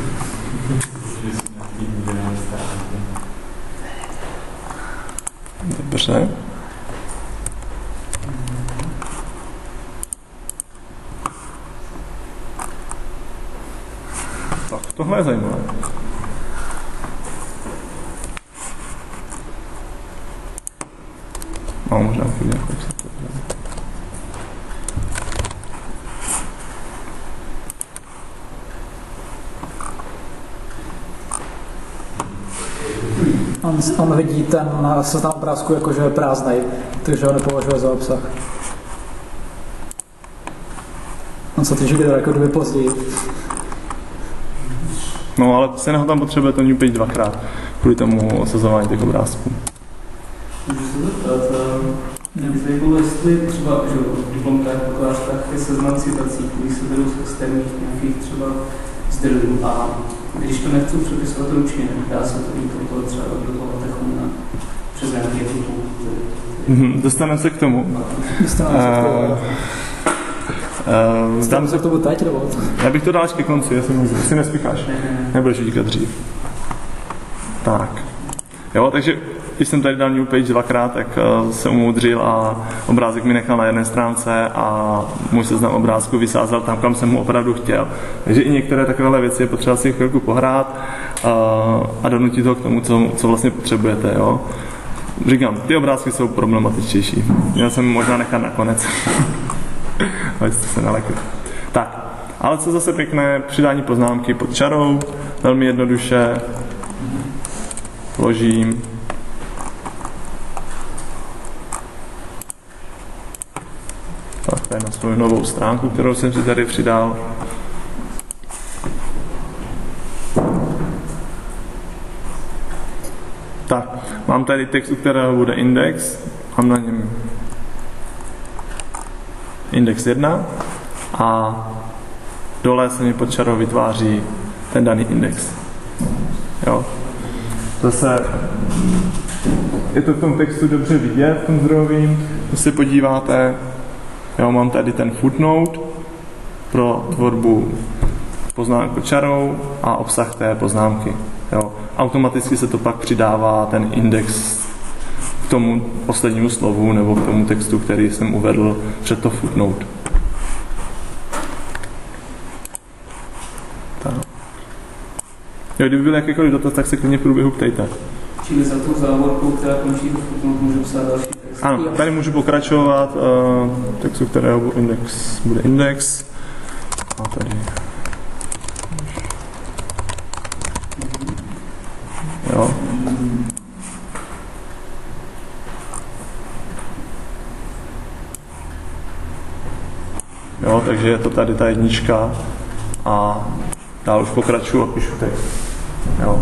Dobře. Tak, tohle je zajímavé. No, možná chvíli nějakou se to On, on vidí ten seznam obrázku jako, že je prázdnej, takže ho nepovažuje za obsah. On se týží video jako kdyby později. No, ale se ho tam potřebuje to New Page dvakrát, kvůli tomu osazování těch obrázků. Můžu se zeptat, mě by zajímalo, jestli třeba, že v diplomkách, bakalářkách je seznam citací, které se berou z externích nějakých třeba zdrojů a když to nechci přepisovat ručně, dá se to importovat třeba do toho techuna přes nějaký typu. Mm-hmm, dostaneme se k tomu. Dostaneme se k tomu. Uh, Dostaneme se k tomu teď, nebo? Já bych to dal až ke konci, jestli, jestli nespícháš. Ne, ne. Nebudeš utíkat dřív. Tak. Jo, takže když jsem tady dal New Page dvakrát, tak uh, se umoudřil a obrázek mi nechal na jedné stránce a můj seznam obrázku vysázel tam, kam jsem mu opravdu chtěl. Takže i některé takovéhle věci je potřeba si chvilku pohrát uh, a donutit ho k tomu, co, co vlastně potřebujete. Jo. Říkám, ty obrázky jsou problematičtější. Měl jsem možná nechat nakonec. Ale jste se nalekli. Tak, ale co zase pěkné, přidání poznámky pod čarou, velmi jednoduše vložím tak tady na svou novou stránku, kterou jsem si tady přidal. Tak, mám tady text, u kterého bude index, mám na něm index jedna a dole se mi pod čarou vytváří ten daný index. Jo. Zase je to v tom textu dobře vidět, v tom zdrojovým, když se podíváte, jo, mám tady ten footnote pro tvorbu poznámek pod čarou a obsah té poznámky. Jo. Automaticky se to pak přidává ten index k tomu poslednímu slovu nebo k tomu textu, který jsem uvedl před to footnote. Tak. Jo, kdyby byl jakýkoliv dotaz, tak se klidně v průběhu ptejte. Čili za tou závorkou, která končí to footnote, můžu psát další text. Ano, tady můžu pokračovat, uh, textu, kterého bude index, bude index. A tady. Jo. Jo, takže je to tady ta jednička a dál už pokračuju a píšu text. Jo.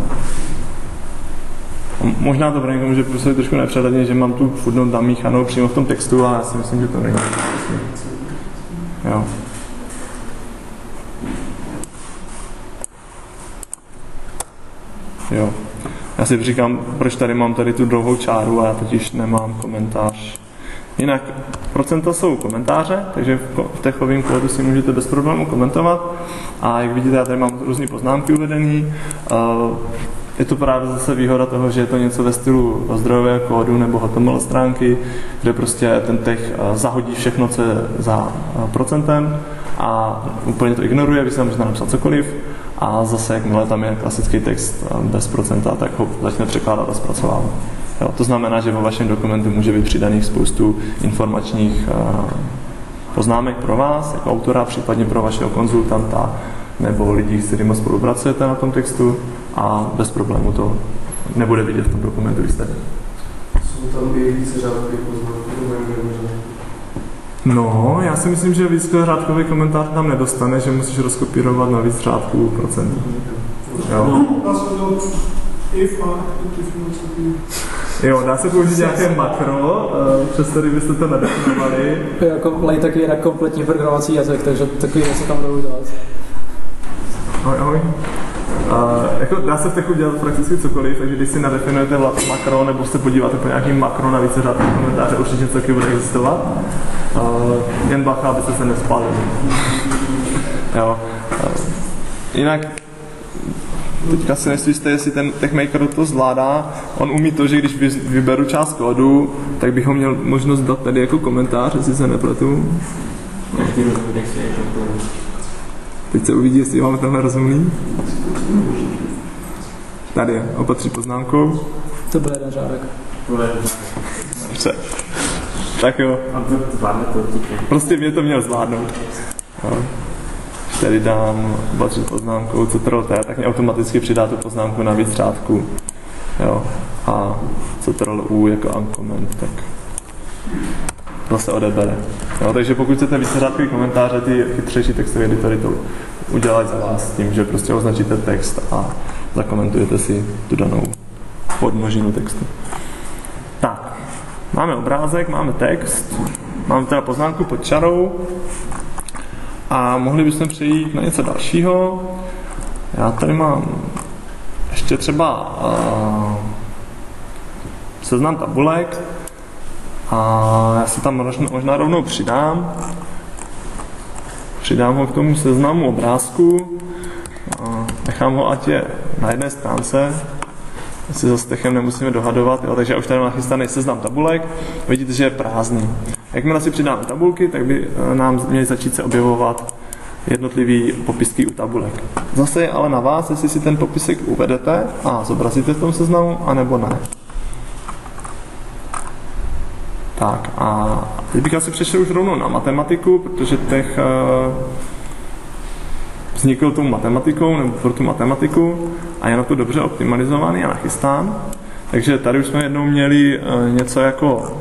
Možná to pro někoho může působit trošku nepřehledně, že mám tu footnote namíchanou přímo v tom textu, ale já si myslím, že to není. Jo. Jo. Já si říkám, proč tady mám tady tu dlouhou čáru a já totiž nemám komentář. Jinak procenta jsou komentáře, takže v techovém kódu si můžete bez problémů komentovat. A jak vidíte, já tady mám různé poznámky uvedené. Je to právě zase výhoda toho, že je to něco ve stylu zdrojového kódu nebo H T M L stránky, kde prostě ten tech zahodí všechno, co je za procentem a úplně to ignoruje, vy si tam můžete napsat cokoliv a zase jakmile tam je klasický text bez procenta, tak ho začne překládat a zpracovávat. Jo, to znamená, že vo vašem dokumentu může být přidaných spoustu informačních uh, poznámek pro vás, jako autora, případně pro vašeho konzultanta nebo lidí, s kterými spolupracujete na tom textu a bez problému to nebude vidět v tom dokumentu výsledně. Jsou tam i více řádkových poznámek? No, já si myslím, že víc řádkový komentář tam nedostane, že musíš rozkopírovat na víc řádků procentů. Jo. Jo, dá se použít nějaké makro, přes který byste to nedefinovali. Jako LaTeX je kompletní programovací jazyk, takže takový se tam budou dělat. Ahoj, ahoj. Uh, jako dá se v techu dělat prakticky cokoliv, takže když si nadefinujete vlastní makro nebo se podíváte po nějakým makro na více řádných komentáře, určitě něco taky bude existovat. Uh, jen bacha, abyste se nespálili. Jo. Uh, jinak teďka si nejste, jestli ten TechMaker to zvládá. On umí to, že když vyberu část kódu, tak bych ho měl možnost dát tady jako komentář, jestli se nepletu. Teď se uvidí, jestli máme tenhle rozumný. Tady je, opatří poznámkou. To bude jeden řádek. Dobře. Tak jo. Prostě mě to měl zvládnout. Jo. Tady dám opatří poznámkou ctrl T, tak mě automaticky přidá tu poznámku na víc řádku. Jo. A ctrl U jako uncomment, tak zase odebere. Jo, takže pokud chcete více řádkový komentáře, ty chytřejší textové editory to udělají za vás tím, že prostě označíte text a zakomentujete si tu danou podmnožinu textu. Tak, máme obrázek, máme text, máme teda poznámku pod čarou a mohli bychom přejít na něco dalšího. Já tady mám ještě třeba uh, seznam tabulek, a já se tam možná, možná rovnou přidám. Přidám ho k tomu seznamu obrázku. A nechám ho, ať je na jedné stránce. Si za Techem nemusíme dohadovat. Jo? Takže já už tady mám nachystaný seznam tabulek. Vidíte, že je prázdný. Jakmile si přidáme tabulky, tak by nám měly začít se objevovat jednotlivý popisky u tabulek. Zase je ale na vás, jestli si ten popisek uvedete a zobrazíte v tom seznamu, anebo ne. Tak a teď bych asi přešel už rovnou na matematiku, protože Tech uh, vznikl tou matematikou, nebo pro tu matematiku a je na to dobře optimalizovaný a nachystán. Takže tady už jsme jednou měli uh, něco jako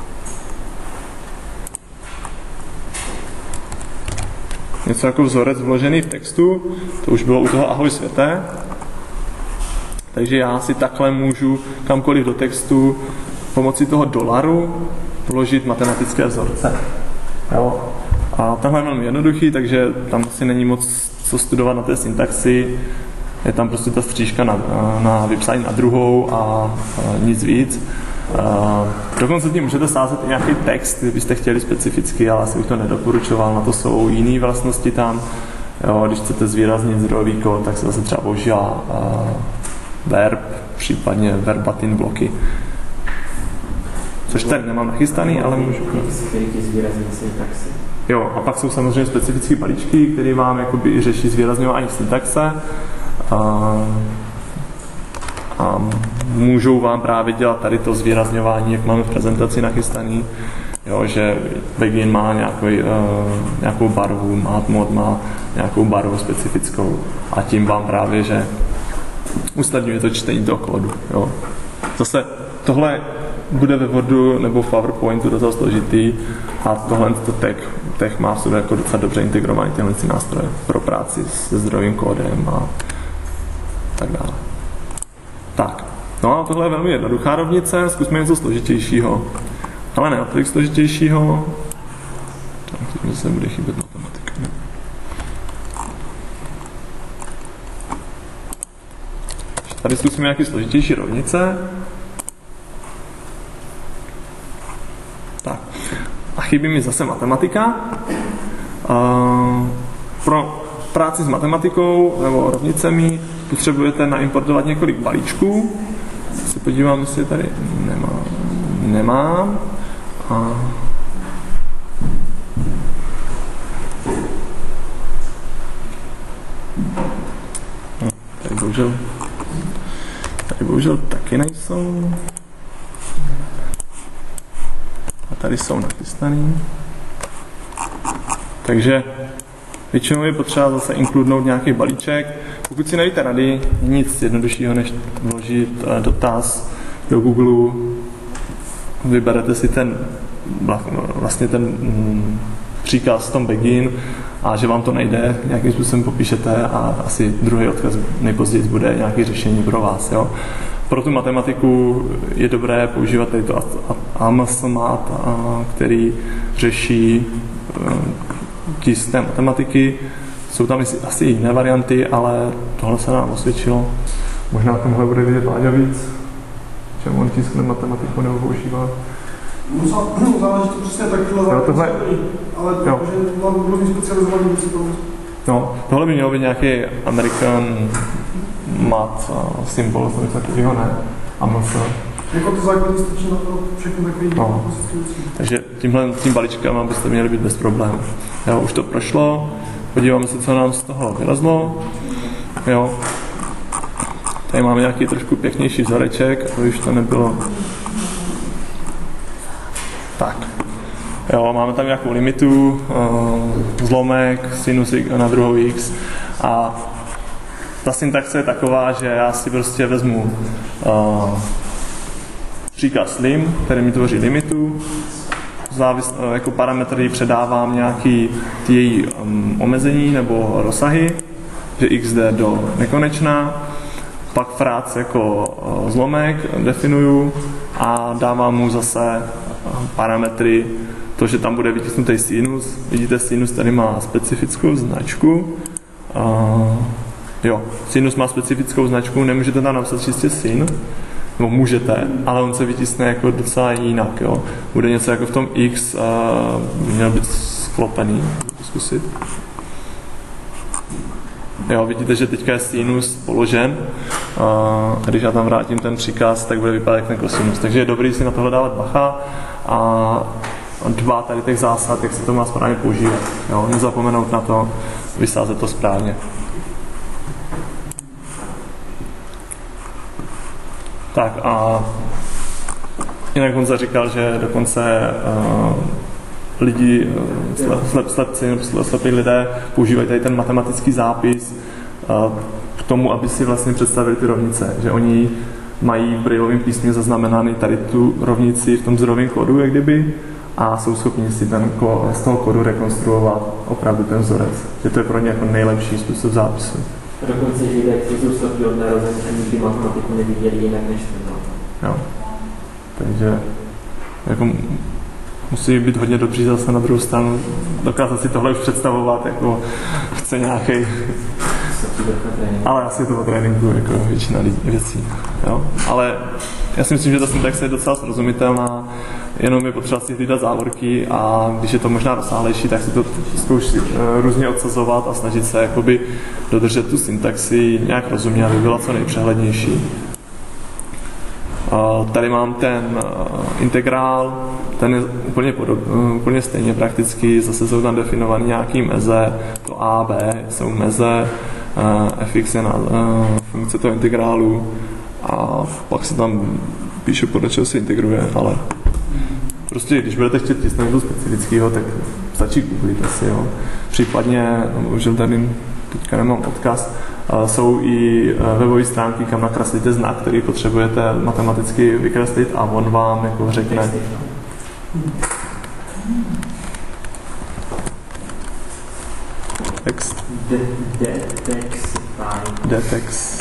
něco jako vzorec vložený v textu, to už bylo u toho ahoj světe. Takže já si takhle můžu kamkoliv do textu pomocí toho dolaru vložit matematické vzorce. Jo. A tenhle je velmi jednoduchý, takže tam asi není moc co studovat na té syntaxi. Je tam prostě ta střížka na, na vypsání na druhou a, a nic víc. A dokonce tím můžete sázet i nějaký text, kdybyste chtěli specificky, ale asi bych to nedoporučoval, na to jsou jiné vlastnosti tam. Jo, když chcete zvýraznit zdrojový kód, tak se zase třeba používá verb, případně verbatim bloky. Což tady nemám nachystaný, ale můžu. Jo, a pak jsou samozřejmě specifické balíčky, které vám jakoby i řeší zvýrazňování syntaxe. A, a můžou vám právě dělat tady to zvýrazňování, jak máme v prezentaci nachystaný. Jo, že Begin má nějakou, uh, nějakou barvu, Matmod má nějakou barvu specifickou a tím vám právě, že usnadňuje to čtení toho kódu. Jo. Zase tohle bude ve Wordu nebo v PowerPointu docela složitý a tohle to tech, tech má v sobě jako docela dobře integrovaný tyhle nástroje pro práci se zdrojovým kódem a tak dále. Tak, no a tohle je velmi jednoduchá rovnice, zkusme něco složitějšího. Ale ne, tolik složitějšího. Tak, teď zase bude chybět matematika. Ne? Tady zkusíme nějaké složitější rovnice. Tak. A chybí mi zase matematika. Uh, pro práci s matematikou nebo rovnicemi potřebujete naimportovat několik balíčků. Se podívám, jestli tady nemám. Nemám. A no, tady bohužel tady bohužel taky nejsou. A tady jsou nachystaný. Takže většinou je potřeba zase inkludnout nějaký balíček. Pokud si nevíte rady, nic jednoduššího, než vložit dotaz do Google. Vyberete si ten, vlastně ten mm, příkaz v tom Begin a že vám to nejde, nějakým způsobem popíšete a asi druhý odkaz nejpozději bude nějaké řešení pro vás. Jo. Pro tu matematiku je dobré používat tady to AMSMAT, který řeší tisté matematiky, Jsou tam asi jiné varianty, ale tohle se nám osvědčilo. Možná tomhle bude vidět Láďa víc, čemu on tiskne matematiku nebo používá. No, záleží to přesně takhle záleží, ale protože mám různý specializovaný věci tomu. No, tohle by mělo být nějaký American mat symbol, to něco takového ne. A moc. Jako to základní stačí na to všechny takový no. Takže tímhle tím balíčkem byste měli být bez problémů. Jo, už to prošlo, podíváme se, co nám z toho vylezlo. Jo. Tady máme nějaký trošku pěknější vzoreček, aby už to nebylo. Tak. Jo, máme tam nějakou limitu, zlomek, sinus na druhou x a ta syntaxe je taková, že já si prostě vezmu uh, příkaz lim, který mi tvoří limitu, závis, uh, jako parametry předávám nějaký ty její um, omezení nebo rozsahy, že x jde do nekonečna, pak frác jako uh, zlomek definuju a dávám mu zase uh, parametry, to, že tam bude vytisknutý sinus. Vidíte, sinus tady má specifickou značku. Uh, jo, sinus má specifickou značku, nemůžete tam napsat čistě sin, nebo můžete, ale on se vytiskne jako docela jinak, jo. Bude něco jako v tom x, uh, měl být sklopený, zkusit. Jo, vidíte, že teďka je sinus položen, uh, a když já tam vrátím ten příkaz, tak bude vypadat jak ten kosinus. Takže je dobrý si na tohle dávat bacha a dbá tady těch zásad, jak se to má správně používat. Jo, nezapomenout na to, vysázet to správně. Tak a jinak Honza říkal, že dokonce uh, lidi, uh, slep, slepci nebo slepí lidé používají tady ten matematický zápis uh, k tomu, aby si vlastně představili ty rovnice. Že oni mají v brailovém písmě zaznamenány tady tu rovnici v tom vzorovém kódu, jak kdyby, a jsou schopni si ten, z toho kódu rekonstruovat opravdu ten vzorec. Že to je pro ně jako nejlepší způsob zápisu. A dokonce lidé, kteří jsou slepí od narození a nikdy matematiku neviděli jinak než ten. Jo. Takže jako musí být hodně dobří zase na druhou stranu. Dokázat si tohle už představovat, jako chce nějaký. Ale asi je to po tréninku jako většina věcí. Jo? Ale já si myslím, že ta syntaxe je docela srozumitelná, jenom je potřeba si hlídat závorky a když je to možná rozsáhlejší, tak si to zkoušet různě odsazovat a snažit se jakoby dodržet tu syntaxi nějak rozumně, aby byla co nejpřehlednější. Tady mám ten integrál, ten je úplně, podob, úplně stejně prakticky, zase jsou tam definované nějaké meze, to a, b jsou meze, fx je na funkce toho integrálu a pak se tam píše, podle čeho se integruje, ale prostě, když budete chtít něco něco specifického, tak stačí googlit asi, jo. Případně, už tady teďka nemám odkaz, jsou i webové stránky, kam nakreslíte znak, který potřebujete matematicky vykreslit a on vám jako řekne. Text. Detex. Detex.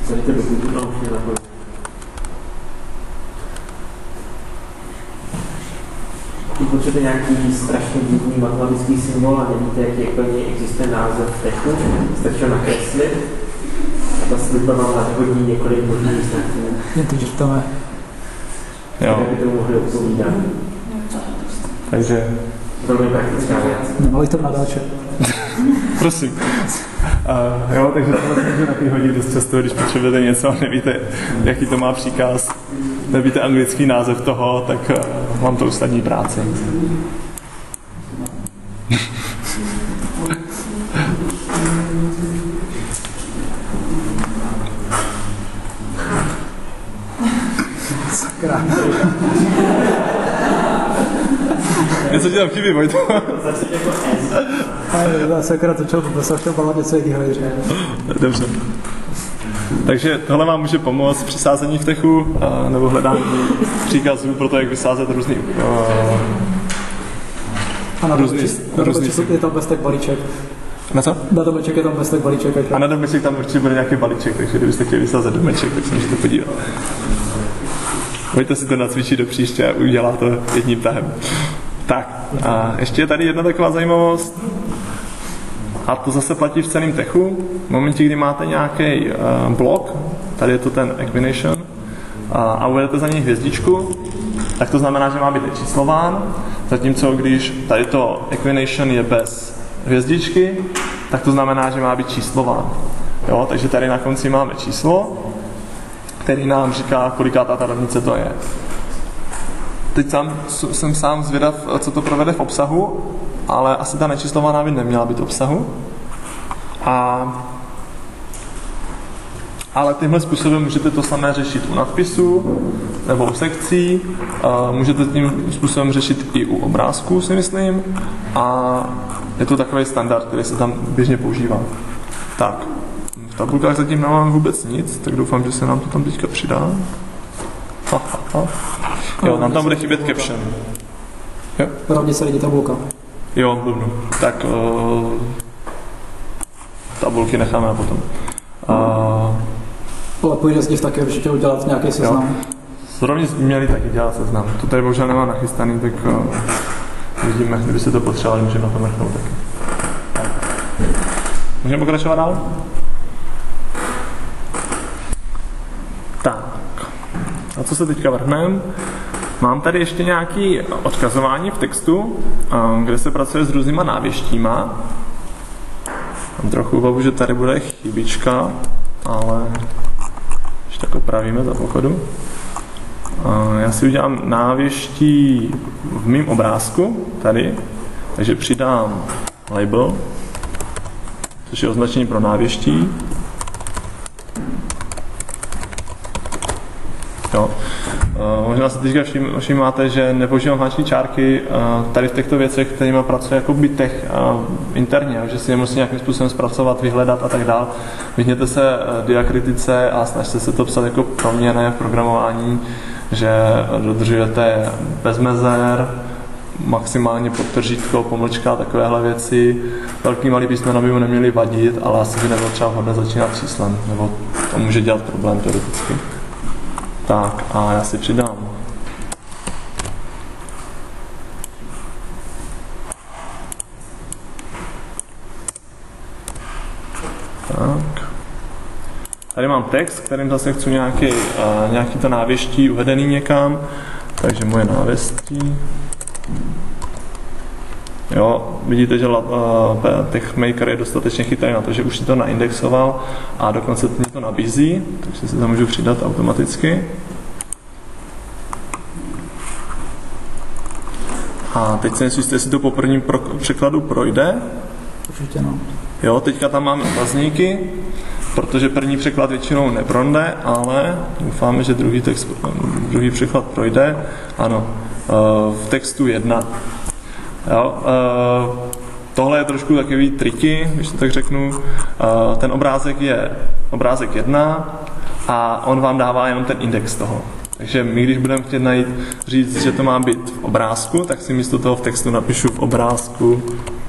Pokud potřebujete nějaký strašně divný matematický symbol a nevíte, jaký úplně existuje název v techu, stačí ho nakreslit a ta služba vám nadhodí několik možných znaků. Je to čertové. Jo. Tak by to mohli odpovídat. Takže... Velmi praktická věc. Nemali to nadáče. Prosím. Uh, jo, takže tohle se může taky hodit dost často, když potřebujete něco a nevíte, jaký to má příkaz, nevíte anglický název toho, tak uh, vám to usnadní práci. Sakra. Něco ti tam chybí, Vojto? Ale sakra, to čel, to jsem chtěl bavit něco jiného. Dobře. Takže tohle vám může pomoct při sázení v techu, uh, nebo hledání příkazů pro to, jak vysázet různý... Uh, a na různý, různý je tam bez tak balíček. Na co? Na domeček je tam bez tak balíček. Takže... A na domeček tam určitě bude nějaký balíček, takže kdybyste chtěli vysázet domeček, tak se můžete podívat. Pojďte si to nacvičit do příště a udělá to jedním tahem. Tak, a ještě je tady jedna taková zajímavost. A to zase platí v celém techu. V momentě, kdy máte nějaký uh, blok, tady je to ten equination, uh, a uvedete za něj hvězdičku, tak to znamená, že má být číslován, zatímco když tady to equination je bez hvězdičky, tak to znamená, že má být číslován. Jo, takže tady na konci máme číslo, který nám říká, koliká ta rovnice to je. Teď sám, jsem sám zvědav, co to provede v obsahu, ale asi ta nečíslovaná by neměla být v obsahu. A, ale tímhle způsobem můžete to samé řešit u nadpisu nebo u sekcí, a můžete tím způsobem řešit i u obrázků, si myslím. A je to takový standard, který se tam běžně používá. Tak, v tabulkách zatím nemáme vůbec nic, tak doufám, že se nám to tam teďka přidá. Ha, ha, ha. Jo, nám tam bude chybět caption. Jo? Rovně se lidi tabulka. Jo, blbnu. Tak uh, tabulky necháme na potom. Uh, Ale půjde z nich taky určitě udělat nějaký seznam. Zrovna měli taky dělat seznam. To tady bohužel nemá nachystaný, tak uh, vidíme, kdyby se to potřebovali, můžeme na to mrknout taky. Můžeme pokračovat dál? Tak. A co se teďka vrhneme? Mám tady ještě nějaké odkazování v textu, kde se pracuje s různýma návěštíma. Mám trochu obavu, že tady bude chybička, ale ještě tak opravíme za pochodu. Já si udělám návěští v mém obrázku, tady, takže přidám label, což je označení pro návěští. Jo. Uh, možná se teďka všim, všimáte, že nepoužívám háčky čárky uh, tady v těchto věcech, kterýma pracuje jako bytech uh, interně, že si je musí nějakým způsobem zpracovat, vyhledat a tak dále. Vyhněte se uh, diakritice a snažte se to psat jako proměnné v programování, že dodržujete bez mezer, maximálně podtržítko, pomlčka, takovéhle věci. Velký malý písmena by mu neměly vadit, ale asi by nebylo třeba vhodné začínat číslem, nebo to může dělat problém teoreticky. Tak a já si přidám. Tak. Tady mám text, kterým zase chci nějaký, uh, nějaký to návěští uvedený někam. Takže moje návěstí. Jo, vidíte, že uh, TechMaker je dostatečně chytrý na to, že už si to naindexoval a dokonce mi to nabízí, takže si to můžu přidat automaticky. A teď jsem si jistý, jestli to po prvním pro, překladu projde. Určitě no. Jo, teďka tam máme otazníky, protože první překlad většinou neprojde, ale doufáme, že druhý, text, druhý překlad projde. Ano, uh, v textu jedna. Jo, uh, tohle je trošku takový triky, když to tak řeknu. Uh, ten obrázek je obrázek jedna a on vám dává jenom ten index toho. Takže my, když budeme chtět najít, říct, že to má být v obrázku, tak si místo toho v textu napíšu v obrázku.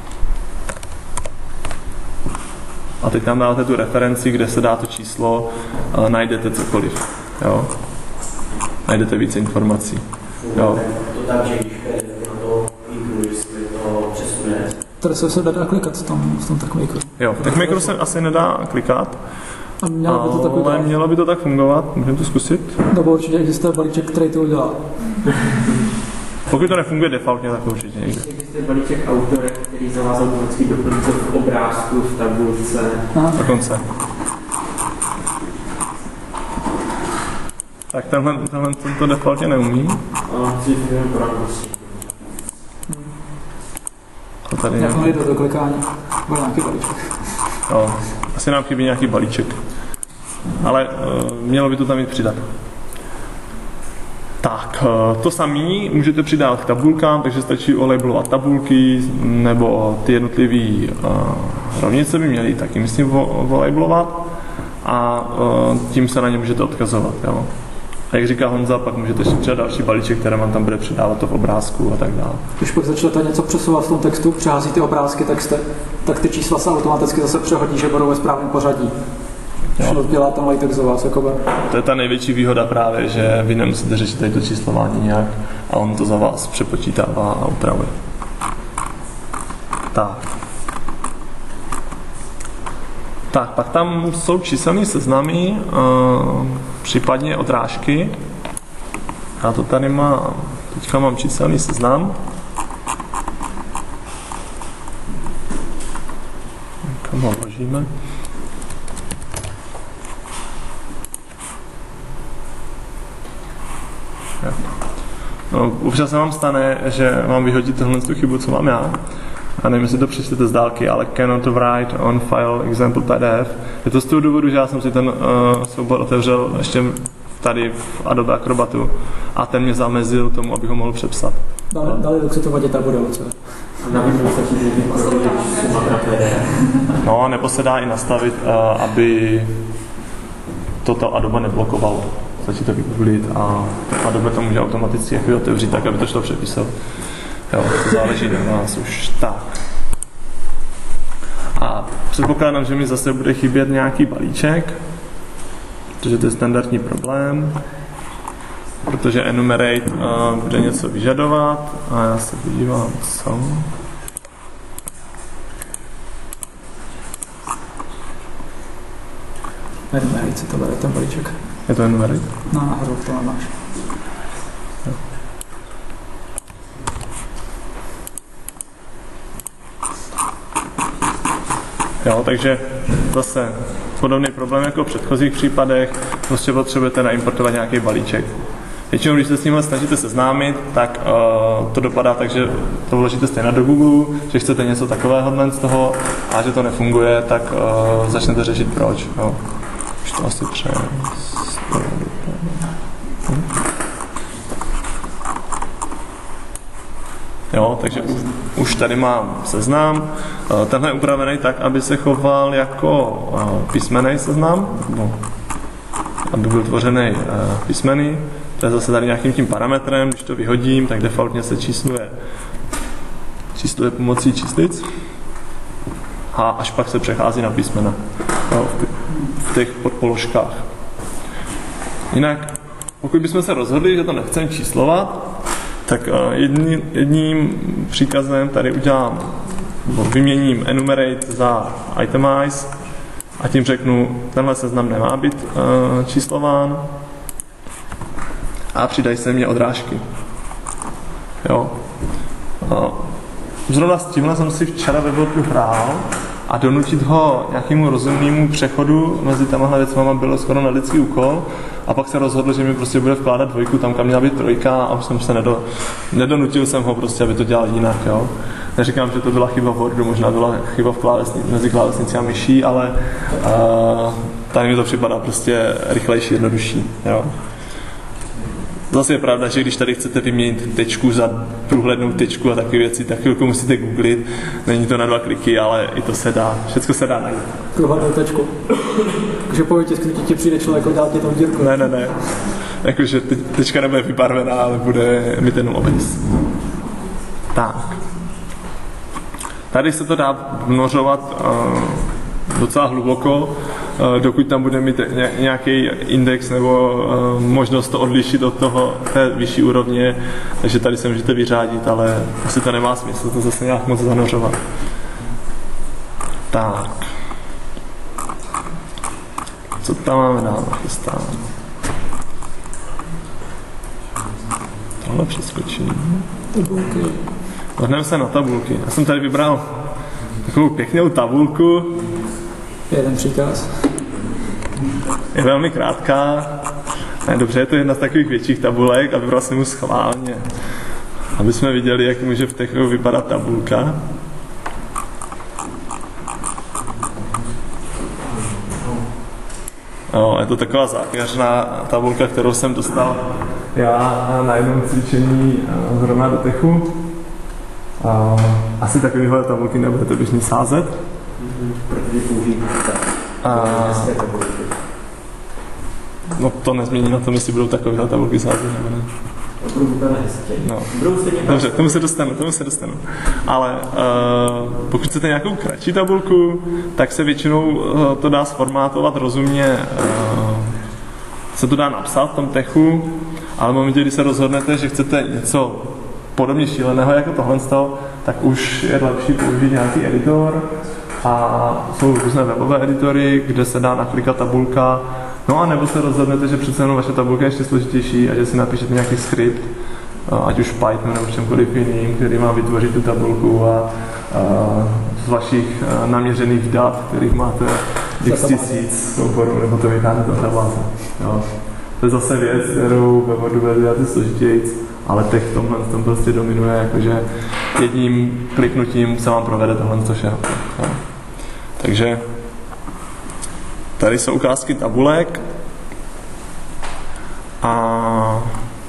A teď tam dáte tu referenci, kde se dá to číslo, uh, najdete cokoliv. Jo? Najdete více informací. Jo? To tak, že když na to kliknu, jestli to přesune. Tady se se dá klikat v tom, v tom TechMakeru. Jo, v TechMakeru se asi nedá klikat. A mělo by to tak ale mělo by to tak fungovat, můžeme to zkusit. Nebo určitě existuje balíček, který to udělá. Pokud to nefunguje defaultně, tak určitě někde. Existuje balíček autorek, který zavázal vždycky doplňce v obrázku, v tabulce. Aha. Dokonce. Tak tenhle, tenhle to defaultně neumí. A si film pravdostí. A tady Jak nejde do klikání, bude nějaký balíček. No, asi nám chybí nějaký balíček. Ale uh, mělo by to tam mít přidat. Tak, uh, to samé můžete přidat k tabulkám, takže stačí olabelovat tabulky, nebo ty jednotlivé uh, rovnice by měly taky, myslím, olabelovat a uh, tím se na ně můžete odkazovat. Jo. A jak říká Honza, pak můžete ještě přidat další balíček, které vám tam bude přidávat to v obrázku a tak dále. Když pak začnete něco přesouvat v tom textu, přehází ty obrázky texty, tak ty čísla se automaticky zase přehodí, že budou ve správném pořadí. Když dělá ten latex za vás, jakoby. To je ta největší výhoda právě, že vy nemusíte řešit tady to číslování nějak a on to za vás přepočítává a upravuje. Tak. Tak, pak tam jsou číselné seznamy, uh, případně odrážky. Já to tady mám, teďka mám číselný seznam. Kam ho vložíme? No, občas se vám stane, že mám vyhodit tohle tu chybu, co mám já. A nevím, jestli to přečtete z dálky, ale cannot write on file example P D F. Je to z toho důvodu, že já jsem si ten uh, soubor otevřel ještě tady v Adobe Acrobatu a ten mě zamezil tomu, abych ho mohl přepsat. Dále, dále jak se to vadit a bude co? No, nebo se dá i nastavit, uh, aby toto Adobe neblokovalo. Stačí to vygooglit a Adobe to může automaticky jako otevřít tak, aby to šlo přepisat. Jo, to záleží na nás už tak. A předpokládám, že mi zase bude chybět nějaký balíček, protože to je standardní problém, protože enumerate uh, bude něco vyžadovat a já se podívám, co. Enumerate si to bude ten balíček. Je to enumerate? No, nahoru to máš. Jo, takže zase podobný problém jako v předchozích případech, prostě potřebujete naimportovat nějaký balíček. Většinou, když se s tímhle snažíte seznámit, tak uh, to dopadá tak, že to vložíte stejně do Google, že chcete něco takového z toho a že to nefunguje, tak uh, začnete řešit proč. Jo. Už to asi přes... Jo, takže už, už tady mám seznam. Tenhle je upravený tak, aby se choval jako písmený seznam, no, aby byl tvořený písmený. To je zase tady nějakým tím parametrem, když to vyhodím, tak defaultně se čísluje, čísluje pomocí číslic a až pak se přechází na písmena, jo, v těch podpoložkách. Jinak, pokud bychom se rozhodli, že to nechceme číslovat, tak jedním, jedním příkazem tady udělám, vyměním enumerate za itemize a tím řeknu, tenhle seznam nemá být uh, číslován a přidají se mě odrážky. Jo. Uh, zrovna s tímhle jsem si včera ve velku hrál a donutit ho nějakému rozumnému přechodu mezi těmahle věcmama bylo skoro na lidský úkol a pak se rozhodl, že mi prostě bude vkládat dvojku tam, kam měla být trojka a už jsem se nedo, nedonutil jsem ho prostě, aby to dělal jinak, jo. Neříkám, že to byla chyba v Wordu, možná byla chyba v klávesni, mezi klávesnicí a myší, ale uh, tady mi to připadá prostě rychlejší, jednodušší, jo. Zase je pravda, že když tady chcete vyměnit tečku za průhlednou tečku a takové věci, tak chvilku musíte googlit. Není to na dva kliky, ale i to se dá. Všechno se dá najít. Průhlednou tečku. Takže po vytisknutí ti přijde člověk a dá ti tam dírku. Ne, ne, ne. Jakože tečka nebude vybarvená, ale bude mít jenom obris. Tak. Tady se to dá vnořovat uh, docela hluboko, dokud tam bude mít nějaký index nebo uh, možnost to odlišit od toho té vyšší úrovně, takže tady se můžete vyřádit, ale asi to nemá smysl to zase nějak moc zanořovat. Tak. Co tam máme dál nachystáno? Tohle přeskočím. Tabulky. Vrhneme se na tabulky. Já jsem tady vybral takovou pěknou tabulku. Jeden příkaz. Je velmi krátká. Ne, dobře, je to jedna z takových větších tabulek a vybral jsem mu schválně. Aby jsme viděli, jak může v Techu vypadat tabulka. No, je to taková zákeřná tabulka, kterou jsem dostal já na jednom cvičení zrovna do Techu. Asi takovýhle tabulky nebudete běžně sázet. Protože použít A... No to nezmění na tom, jestli budou takovéhle tabulky sázet nebo ne. No. Dobře, tomu se dostanu, tomu se dostanu. Ale uh, pokud chcete nějakou kratší tabulku, tak se většinou uh, to dá sformátovat rozumně, uh, se to dá napsat v tom Techu, ale v momentě, kdy se rozhodnete, že chcete něco podobně šíleného jako tohle, tak už je lepší použít nějaký editor. A jsou různé webové editory, kde se dá naklikat tabulka. No a nebo se rozhodnete, že přece jenom vaše tabulka je ještě složitější a že si napíšete nějaký skript, ať už Python nebo čemkoliv jiným, který má vytvořit tu tabulku a, a z vašich naměřených dat, kterých máte x tisíc souborů, nebo to vychází do databáze. To je zase věc, kterou ve Wordu bude dělat složitějíc, ale teď v tomhle tom prostě dominuje, jakože jedním kliknutím se vám provede tohle to všechno. Takže tady jsou ukázky tabulek a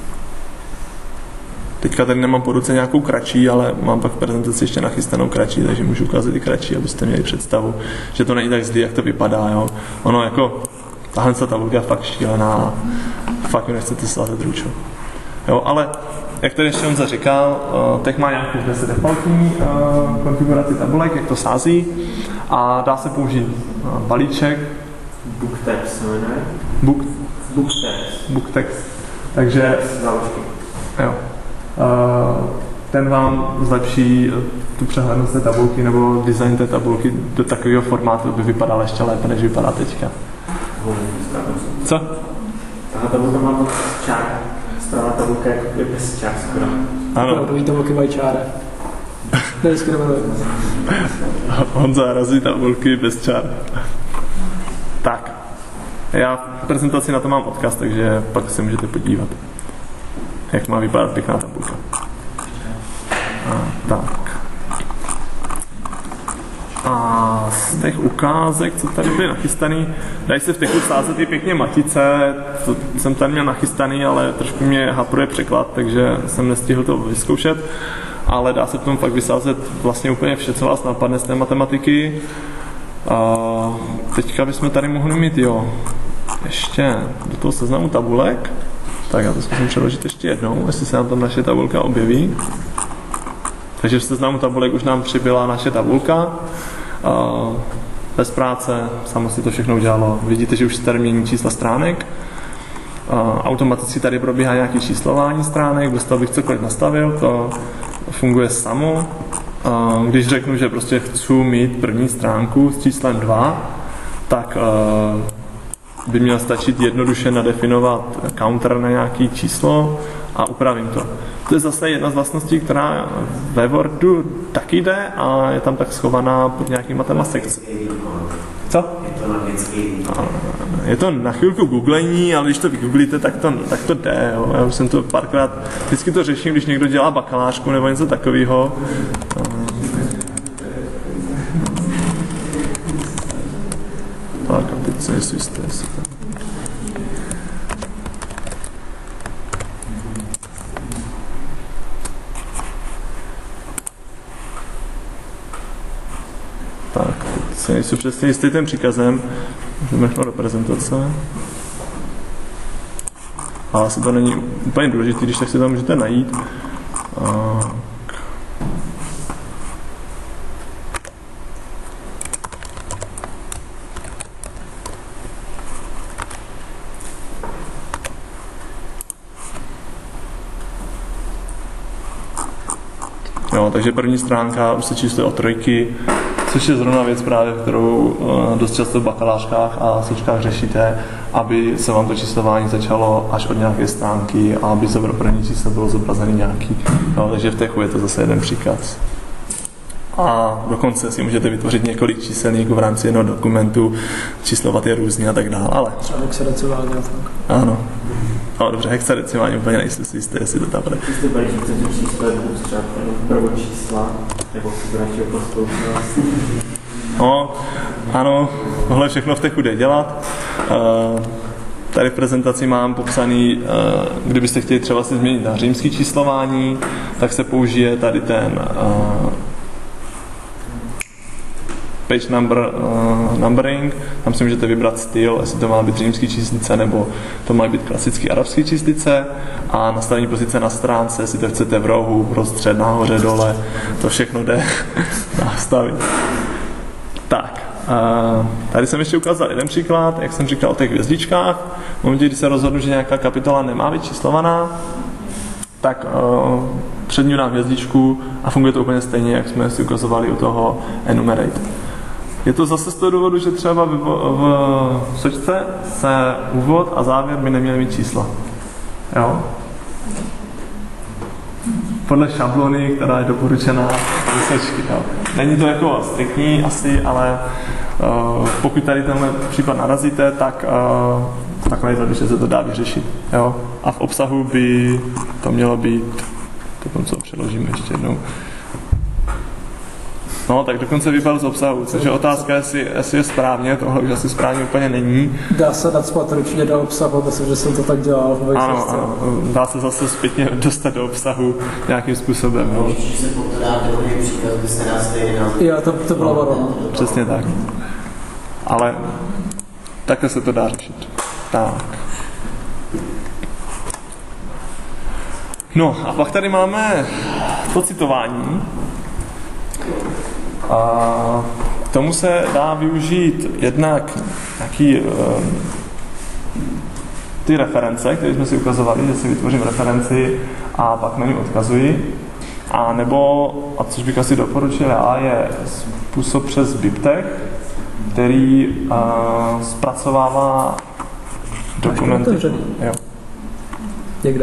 teďka tady nemám po ruce nějakou kratší, ale mám pak v prezentaci ještě nachystanou kratší, takže můžu ukázat i kratší, abyste měli představu, že to není tak zlý, jak to vypadá. Jo. Ono jako, tahle tabulka je fakt šílená, fakt mi nechcete slázet ručo. Jo, ale jak tady ještě Honza říkal, Tech má nějakou deset defaultní konfiguraci tabulek, jak to sází a dá se použít balíček BookText se jmenuje? Book, BookText. BookText. Takže jo. Ten vám zlepší tu přehlednost té tabulky nebo design té tabulky do takového formátu, aby vypadala ještě lépe, než vypadá teďka. Co? Tahle tabulka má moc čár. Stará tabulka je bez čár skoro. Ano. Nový tabulky mají čáry. Honza razí tabulky bez čár. Tak. Já v prezentaci na to mám odkaz, takže pak se můžete podívat, jak má vypadat pěkná tabulka. A, tak. A z těch ukázek, co tady byly nachystaný, dají se v Techu sázet i pěkně matice, to jsem tady měl nachystaný, ale trošku mě hapruje překlad, takže jsem nestihl to vyzkoušet, ale dá se v tom fakt vysázet vlastně úplně vše, co vás napadne z té matematiky. A teďka bychom tady mohli mít, jo, ještě do toho seznamu tabulek, tak já to zkusím přeložit ještě jednou, jestli se nám tam naše tabulka objeví. Takže v seznamu tabulek už nám přibyla naše tabulka. Bez práce, samo si to všechno udělalo. Vidíte, že už se tady mění čísla stránek. Automaticky tady probíhá nějaké číslování stránek, bez toho bych cokoliv nastavil, to funguje samo. Když řeknu, že prostě chci mít první stránku s číslem dva, tak by měl stačit jednoduše nadefinovat counter na nějaké číslo a upravím to. To je zase jedna z vlastností, která ve Wordu taky jde a je tam tak schovaná pod nějakýma téma sekcí. Co? Je to na chvilku googlení, ale když to vygooglíte, tak to, tak to jde. Jo. Já už jsem to párkrát, vždycky to řeším, když někdo dělá bakalářku nebo něco takového. Tak a teď se jestli jste, jestli to... Tak, teď se nejsou přesně jistý tím příkazem. Můžeme nechnout do prezentace. Ale asi to není úplně důležité, když tak si to můžete najít. A... Jo, takže první stránka už se číslo o trojky, což je zrovna věc právě, kterou uh, dost často v bakalářkách a sočkách řešíte, aby se vám to číslování začalo až od nějaké stránky a aby se pro první číslo bylo zobrazený nějaký. Jo, takže v Techu je to zase jeden příkaz. A dokonce si můžete vytvořit několik číselníků v rámci jednoho dokumentu, číslovat je různě a tak dále, ale... Třeba hexadecimálně a tak. Ano. No dobře, hexadecimálně úplně nejsem si jistý, jestli to tam bude. Jste byli, že chcete číslo je třeba prvo čísla, nebo figuračního poslouchat? No, ano, tohle všechno v Techu jde dělat. Uh, tady v prezentaci mám popsaný, uh, kdybyste chtěli třeba si změnit na římský číslování, tak se použije tady ten uh, page number, uh, numbering, tam si můžete vybrat styl, jestli to má být římský číslice nebo to má být klasický arabský číslice a nastavení pozice na stránce, jestli to chcete v rohu, prostřed, nahoře, dole, to všechno jde nastavit. Tak, uh, tady jsem ještě ukázal jeden příklad, jak jsem říkal o těch hvězdičkách. V momentě, kdy se rozhodnu, že nějaká kapitola nemá být číslovaná, tak uh, přední dám hvězdičku a funguje to úplně stejně, jak jsme si ukazovali u toho enumerate. Je to zase z toho důvodu, že třeba v, v, v sočce se úvod a závěr by neměly mít čísla. Jo? Podle šablony, která je doporučená ze sočky. Jo? Není to jako striktní asi, ale uh, pokud tady tenhle případ narazíte, tak uh, takhle je, že se to dá vyřešit. Jo? A v obsahu by to mělo být, potom co přeložíme ještě jednou. No, tak dokonce vypadl z obsahu, což je otázka, jestli, jestli je správně, tohle už asi správně úplně není. Dá se dát spát určitě do obsahu, myslím, že jsem to tak dělal. Ano, ano, dá se zase zpětně dostat do obsahu nějakým způsobem. No. Když se potom dá takový příklad, kdy se dá stejný název. Jo, to, to bylo ono. Přesně tak. Ale takhle se to dá řešit. Tak. No a pak tady máme to citování. A k tomu se dá využít jednak nějaký um, ty reference, které jsme si ukazovali, že si vytvořím referenci a pak na ní odkazuji. A nebo, a což bych asi doporučil já, je způsob přes BibTeX, který uh, zpracovává dokumenty. Jo. Někde.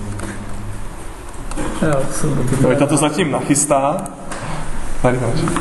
Jo, jsem Vojta to zatím nachystá. Tady to máš.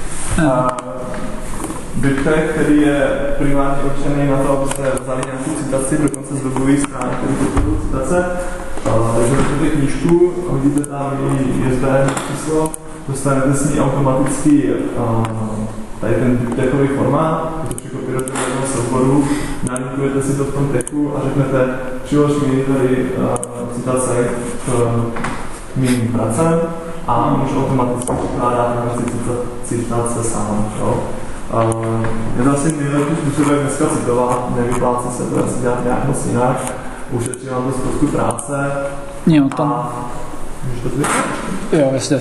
BibTeX, který je primárně určený na to, abyste vzali nějakou citaci, dokonce z webových stránek, který podporují citace. Takže vezmete knížku, hodíte tam i U S B číslo, dostanete s ní automaticky tady ten BibTexový formát, to překopírujete do jednoho souboru, nalinkujete si to v tom techu a řeknete, přilož mi tady citace k mým pracem a už automaticky překládá na citace sám. Jo? Uh, je to asi nejlepší způsob, jak dneska citovat, nevyplácí se to asi dělat nějak moc jinak, ušetří vám to spoustu práce. Jo, tam... A... Můžeš to říct? Jo, jasně.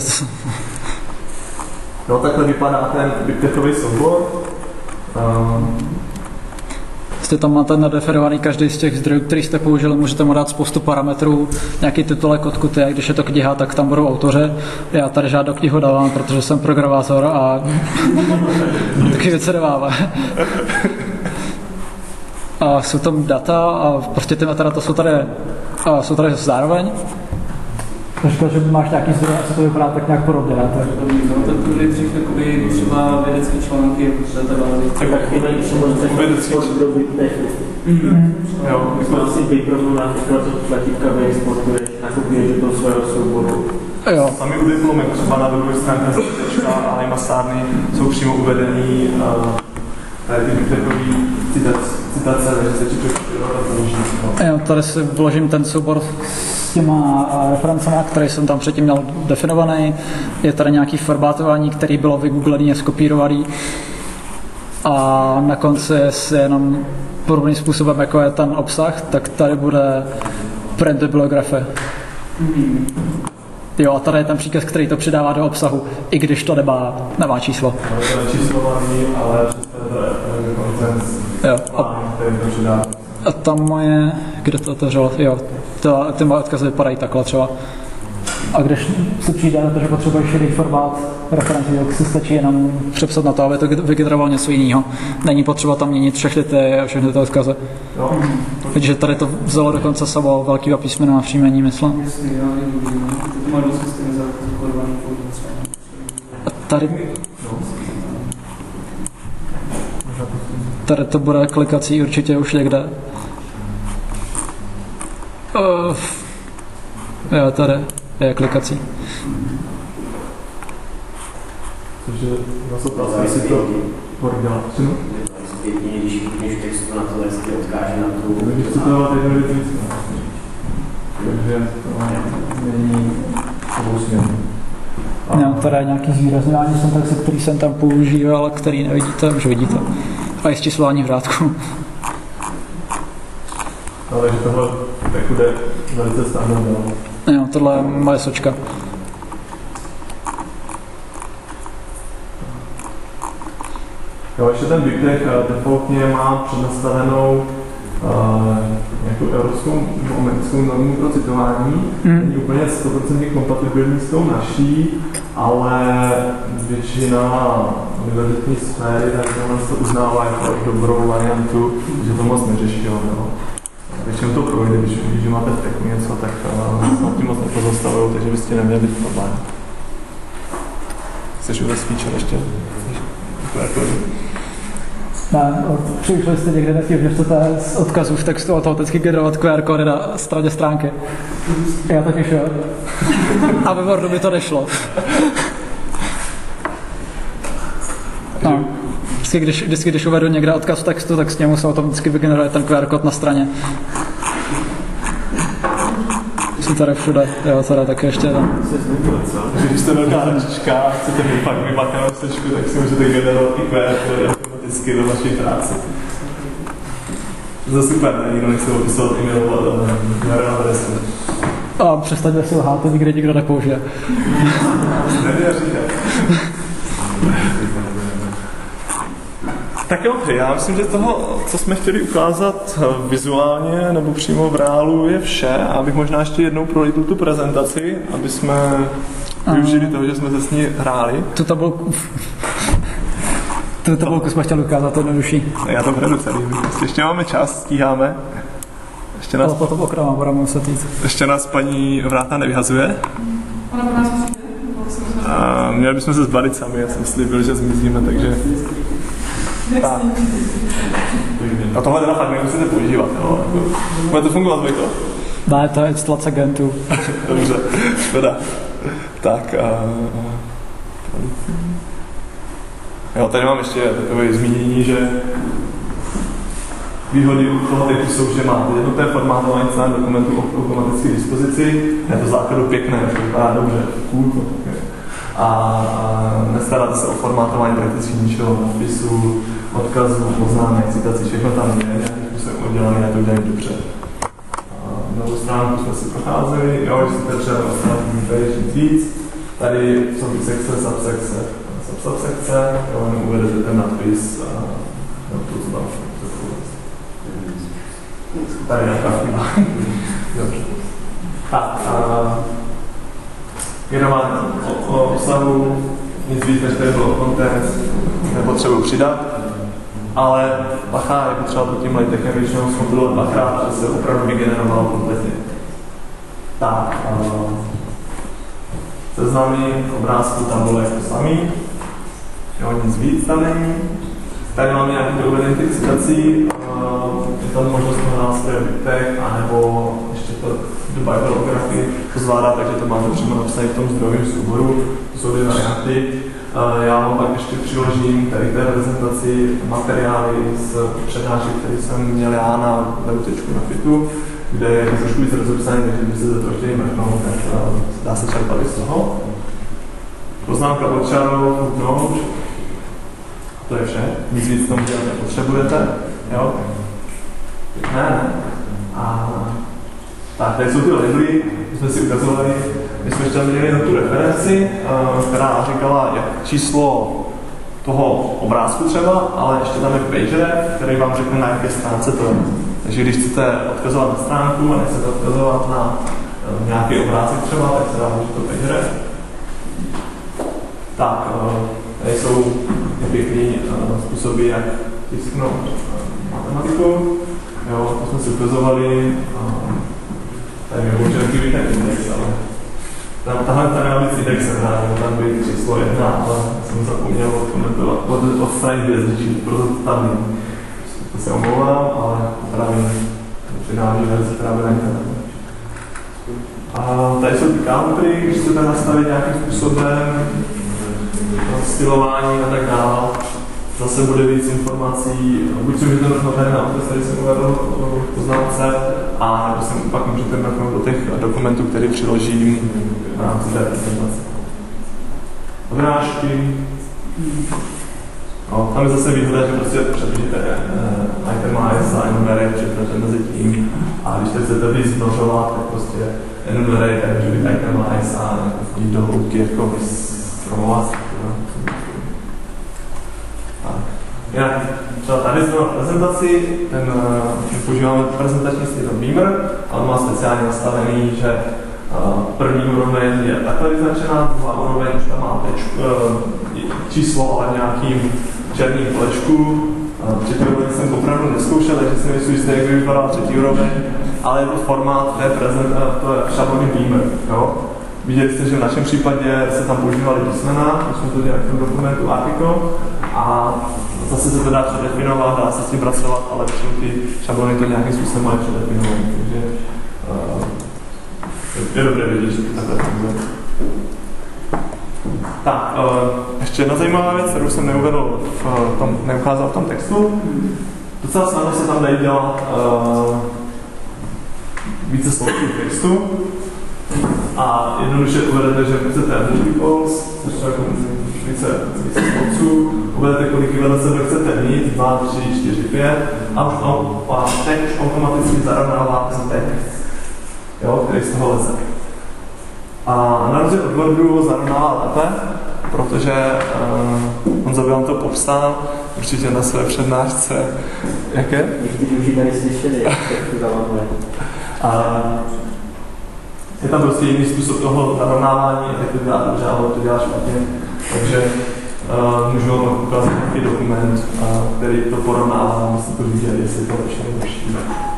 No, takhle vypadá ten BibTexový soubor. Uh, Jste tam máte nadefinovaný každý z těch zdrojů, který jste použili, můžete mu dát spoustu parametrů, nějaký titulek, odkud je, když je to kniha, tak tam budou autoři. Já tady žádnou knihu dávám, protože jsem programátor a taky věci nedávám. A jsou tam data a prostě ty metadata jsou tady, a jsou tady zároveň. Takže že máš nějaký zdroj a se to vypadá tak nějak podobně, ne? No, tak to byly dřív jakoby třeba vědecké články v databázi. Tak taky tady můžete export do BibTeX. jo, My jsme asi vyprobil například to tlačítka vyexportuješ, nakopuješ do toho svého souboru. Jo. Sami u diplomek, třeba na webové stránce Tečka a Imastárny jsou přímo uvedený uh, tady ty BibTexové citace, takže se čítají a použít. Jo, tady si vložím ten soubor s těma referencemi, který jsem tam předtím měl definovaný. Je tady nějaký formátování, který bylo vygooglený a skopírovaný. A na konci je jenom podobným způsobem, jako je ten obsah, tak tady bude print bibliography. Jo, a tady je ten příkaz, který to přidává do obsahu, i když to nemá, nemá číslo. Ale to je číslovaný, ale přesto to je koncens. Jo. A, a tam moje, kde to otevřelo, jo, to, ty moje odkazy vypadají takhle třeba. A když se přijde na to, že potřebuješ jiný formát referenci, tak si stačí jenom přepsat na to, aby to vygeneroval něco jiného. Není potřeba tam měnit všechny ty, všechny ty odkazy. No. Vidíš, že tady to vzalo dokonce samo velký písmeno na příjmení, myslím. Jasně, já nevím, to má dost systém zakladovaný pouze. A tady... Tady to bude klikací určitě už někde. Uh, jo, tady je klikací. Takže na to práce si to originál. Čemu? Zpětně, když klikneš textu na to, jestli odkáže na tu... Když to dávat jednoduchý. Takže to není obousměrný. No, tady je nějaký zvýrazňování syntaxe, který jsem tam používal, který nevidíte, už vidíte. A je číslování v řádku. No, takže tohle tak bude velice standardní. Jo, tohle je moje sočka. Jo, ještě ten BibTeX defaultně má přednastavenou uh, nějakou evropskou nebo americkou normu pro citování. Mm. Není úplně sto procent kompatibilní s tou naší, ale většina univerzitní sféry tak to uznává jako dobrou variantu, že to moc neřešilo. No. Většinou to projde, když vidíš, že máte v teku něco, tak uh, tím moc nepozastavují, takže byste neměli být problém. Chceš uvést feature ještě? Ne, přišli jste někde na tím, že chcete z odkazů v textu automaticky generovat Q R kódy na straně stránky. Já totiž jo. A ve Wordu by to nešlo. No. Vždycky když, vždycky, když uvedu někde odkaz v textu, tak s němu se automaticky vygeneruje ten Q R kód na straně. Jsem tady všude, jo, tady taky ještě tam. Takže když jste velká hračička a chcete mít fakt vymakanou sečku, tak si můžete generovat i Q R kódy automaticky do vaší práce. To je super, ne? Nikdo nechce opisovat e-mailovat a adresu. A přestaňme si lhát, to nikdy nikdo nepoužije. Nevěříte. Tak jo, já myslím, že toho, co jsme chtěli ukázat vizuálně nebo přímo v reálu, je vše. A abych možná ještě jednou prolítl tu prezentaci, aby jsme využili toho, že jsme se s ní hráli. Tu tabulku. Tu tabulku jsme chtěli ukázat, to jednodušší. Já to hledu celý. Ještě máme čas, stíháme. Ještě nás, ale potom okrama budeme muset jít. Ještě nás paní Vrátná nevyhazuje. Ona po nás přijde. A měli bychom se zbalit sami, já jsem slíbil, že zmizíme, takže... Tak. A tohle teda fakt nemusíte používat, jo? Bude to fungovat, Vojto? Ne, to je instalace Gentu. Dobře, škoda. Tak a... Jo, tady mám ještě takové zmínění, že výhody u toho typu jsou, že máte jednotné formátování celého dokumentu automaticky k dispozici, je to základu pěkné, to vypadá dobře, cool to také. A, a nestaráte se o formátování prakticky ničeho, nadpisu, odkazů, poznámek, citací, všechno tam je, nějakým způsobem oddělané, já to udělám dobře. Novou stránku jsme si procházeli, jo, když jste třeba o stránku víte nic víc, tady jsou ty sekce, subsekce, subsekce, jo, jenom uvedete ten nadpis a no, to, co tam tady nějaká chyba. Dobře. Tak, a generování o, o obsahu, nic víc než tady bylo content, nepotřebuji přidat, ale bacha, je potřeba pod tím LaTeXem většinou zkontrolovat dvakrát, že se opravdu vygenerovalo kompletně. Tak, seznamy obrázku tabule jako samý, jo, nic víc tam není. Tady máme nějaký uvedení těch citací, je tam možnost toho nástroje BitTeX, anebo ještě to do bibliografii to zvládá, takže to máte přímo napsané v tom zdrojovém souboru, to jsou dvě varianty. Já vám pak ještě přiložím tady k té prezentaci materiály z přednášek, které jsem měl já na WTčku na FITu, kde je trošku víc rozepsaný, takže když se to chtěli mrknout, tak dá se čerpat i z toho. Poznámka pod čarou, footnote. To je vše, nic víc tomu dělat nepotřebujete, jo? Ne, ne. A tak, tady jsou ty labely, my jsme si ukazovali, my jsme ještě měli na tu referenci, která říkala, jak číslo toho obrázku třeba, ale ještě tam je pager, který vám řekne, na jaké stránce to je. Takže když chcete odkazovat na stránku a nechcete odkazovat na nějaký obrázek třeba, tak se dá může to pager. Tak, tady jsou pěkný způsoby, jak tisknout matematiku. Jo, to jsme si ukazovali. Tady mi určitě takový ten index, ale tam, tahle ta měla být indexem, tam být číslo jedna, ale jsem zapomněl odkomentovat, od, odstranit hvězdičky, proto to tam není. To se omlouvám, ale právě přidávám verzi právě na internetu. A tady jsou ty country, když chcete nastavit nějakým způsobem stylování a tak dále. Zase bude víc informací, buď si můžete mrknout tady na odkaz, který jsem uvedl v poznámce, a nebo jsem pak můžete mrknout do těch dokumentů, které přiložím v rámci té prezentace. Odrážky. No, tam je zase výhoda, že prostě přeložíte uh, itemize a enumerate, přepnete mezi tím. A když chcete víc znožovat, tak prostě enumerate, tak může být itemize a jít do hloubky jako vysrovovat. Jinak třeba tady jsme na prezentaci, ten, ten používáme prezentační styl Beamer a on má speciálně nastavený, že uh, první úroveň je takhle vyznačená, druhá úroveň už tam má teč, uh, číslo, ale nějakým černým polečku. Uh, třetí úroveň jsem opravdu neskoušel, takže si myslím, jistý, jak by vypadala třetí úroveň, ale je to formát té prezentace, to je šablony Beamer. Jo? Viděli jste, že v našem případě se tam používaly písmena, když jsme to dělali v tom dokumentu article, a zase se to dá předefinovat, dá se s tím pracovat, ale všechny ty šablony to nějakým způsobem mají předefinovat, takže uh, je dobré vědět, že to takhle funguje. Tak, uh, ještě jedna zajímavá věc, kterou jsem neuvedl v tom, neukázal v tom textu. Docela snadno se tam dají dělat uh, více sloupů textu. A jednoduše uvedete, že chcete multiples, což je jako více, více spolců, uvedete, kolik vedle sebe chcete mít, dva, tři, čtyři, pět, a už a teď už automaticky zarovnává ten text, jo, který z toho leze. A na rozdíl od Wordu ho zarovnává lépe, protože uh, on vám to popsal určitě na své přednášce. Jaké? Někteří už tady slyšeli, jak to zarovnuje. Je tam prostě jiný způsob toho zarovnávání, jak to dělá dobře, ale to dělá špatně. Takže uh, můžu vám ukázat nějaký dokument, uh, který to porovnává, musíte to vidět, jestli to lepší nebo lepší.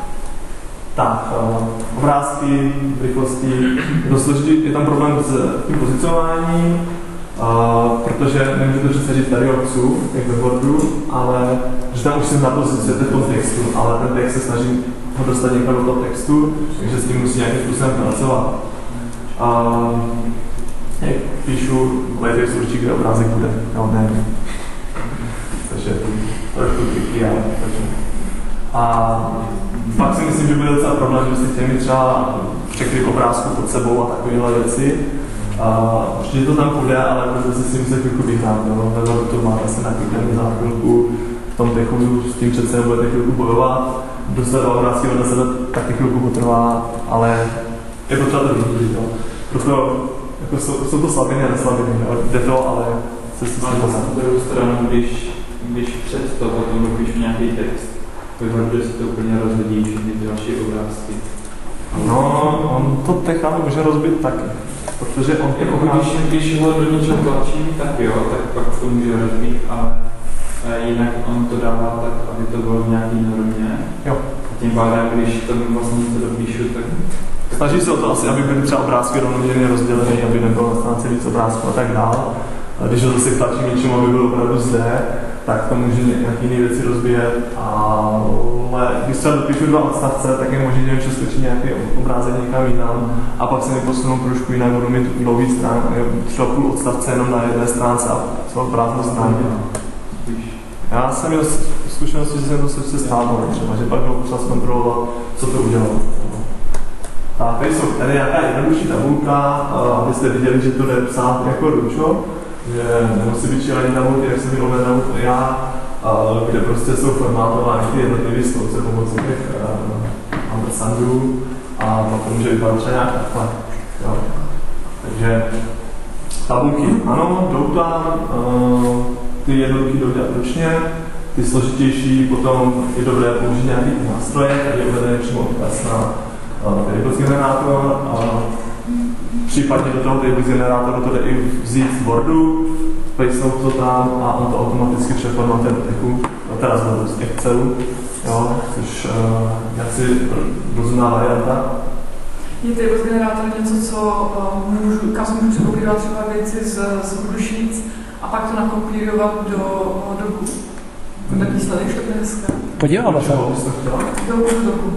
Tak, uh, obrázky, rychlosti, je, složitý, je tam problém s tím pozicováním, uh, protože nemůžete přece říct tady obcu, jak ve Wordu, ale že tam už se napozicujete v tom textu, ale ten text se snažím ho dostat někam do toho textu, takže s tím musí nějakým způsobem pracovat. A jak píšu, Leaders určitě, kde obrázek bude, no ne. Takže trošku triky, ale takže. A pak si myslím, že bude docela problém, že si chtěli mít třeba překryv obrázku pod sebou a takovéhle věci. A určitě to tam půjde, ale budete si muset chvilku vyhrát, no. Nebo to máte asi naklikněný za chvilku, v tom techu s tím přece budete chvilku bojovat. Dostat obrázky vedle sebe taky chvilku potrvá, ale je potřeba to vyhodit, jo. Proto jako jsou, jsou to slabiny a neslabiny, jo. Jde to, ale se s tím na druhou stranu, když, když před to potom dopíšu nějaký text, vyhodí se to úplně rozhodí všechny ty další obrázky. No, on to techa může rozbit taky, protože on jako když, když ho do něčeho tlačím, tak jo, tak pak to může rozbít, ale jinak on to dává tak, aby to bylo v nějaký normě. Jo. A tím pádem, když to vlastně to dopíšu, tak... Snaží se o to asi, aby byly třeba obrázky rovnoměrně rozdělené, aby nebylo na stránce víc obrázků a tak dál. A když ho zase tlačím něčemu, aby bylo opravdu zde, tak to může nějaké jiné věci rozbíjet. Ale když třeba dopíšu dva odstavce, tak je možné, že přeskočí nějaký obrázek někam jinam a pak se mi posunou trošku jinak, budu mít dlouhý strán, třeba půl odstavce jenom na jedné stránce a celou prázdnou stránku. Já jsem měl zkušenosti, že jsem to se stávalo třeba, že pak bylo potřeba zkontrolovat, co to udělalo. A tady jsou tady nějaká jednodušší tabulka, abyste viděli, že to jde psát jako ručo, že nemusí být čelení tabulky, jak jsem měl uvedl já, kde prostě jsou formátovány ty jednotlivé stolce pomocí těch ampersandů a pak může vypadat třeba nějak takhle. Jo. Takže tabulky, ano, jdou tam, ty jednoduché jdou dělat ručně, ty složitější potom je dobré použít nějaký nástroje, tady je uvedený přímo odkaz na tables generátor, případně do toho tables generátoru to jde i vzít z Wordu, placenout to tam a on to automaticky přeformatuje do techu, teda z Wordu, z Excelu, jo, což uh, jaksi rozumná varianta. Je tables generátor něco, co uh, můžu, kam můžu překopírovat třeba věci z, z Google Sheets a pak to nakopírovat do doku. To taky výsledek, že to je hezké. Podíváme se. Do Google doku.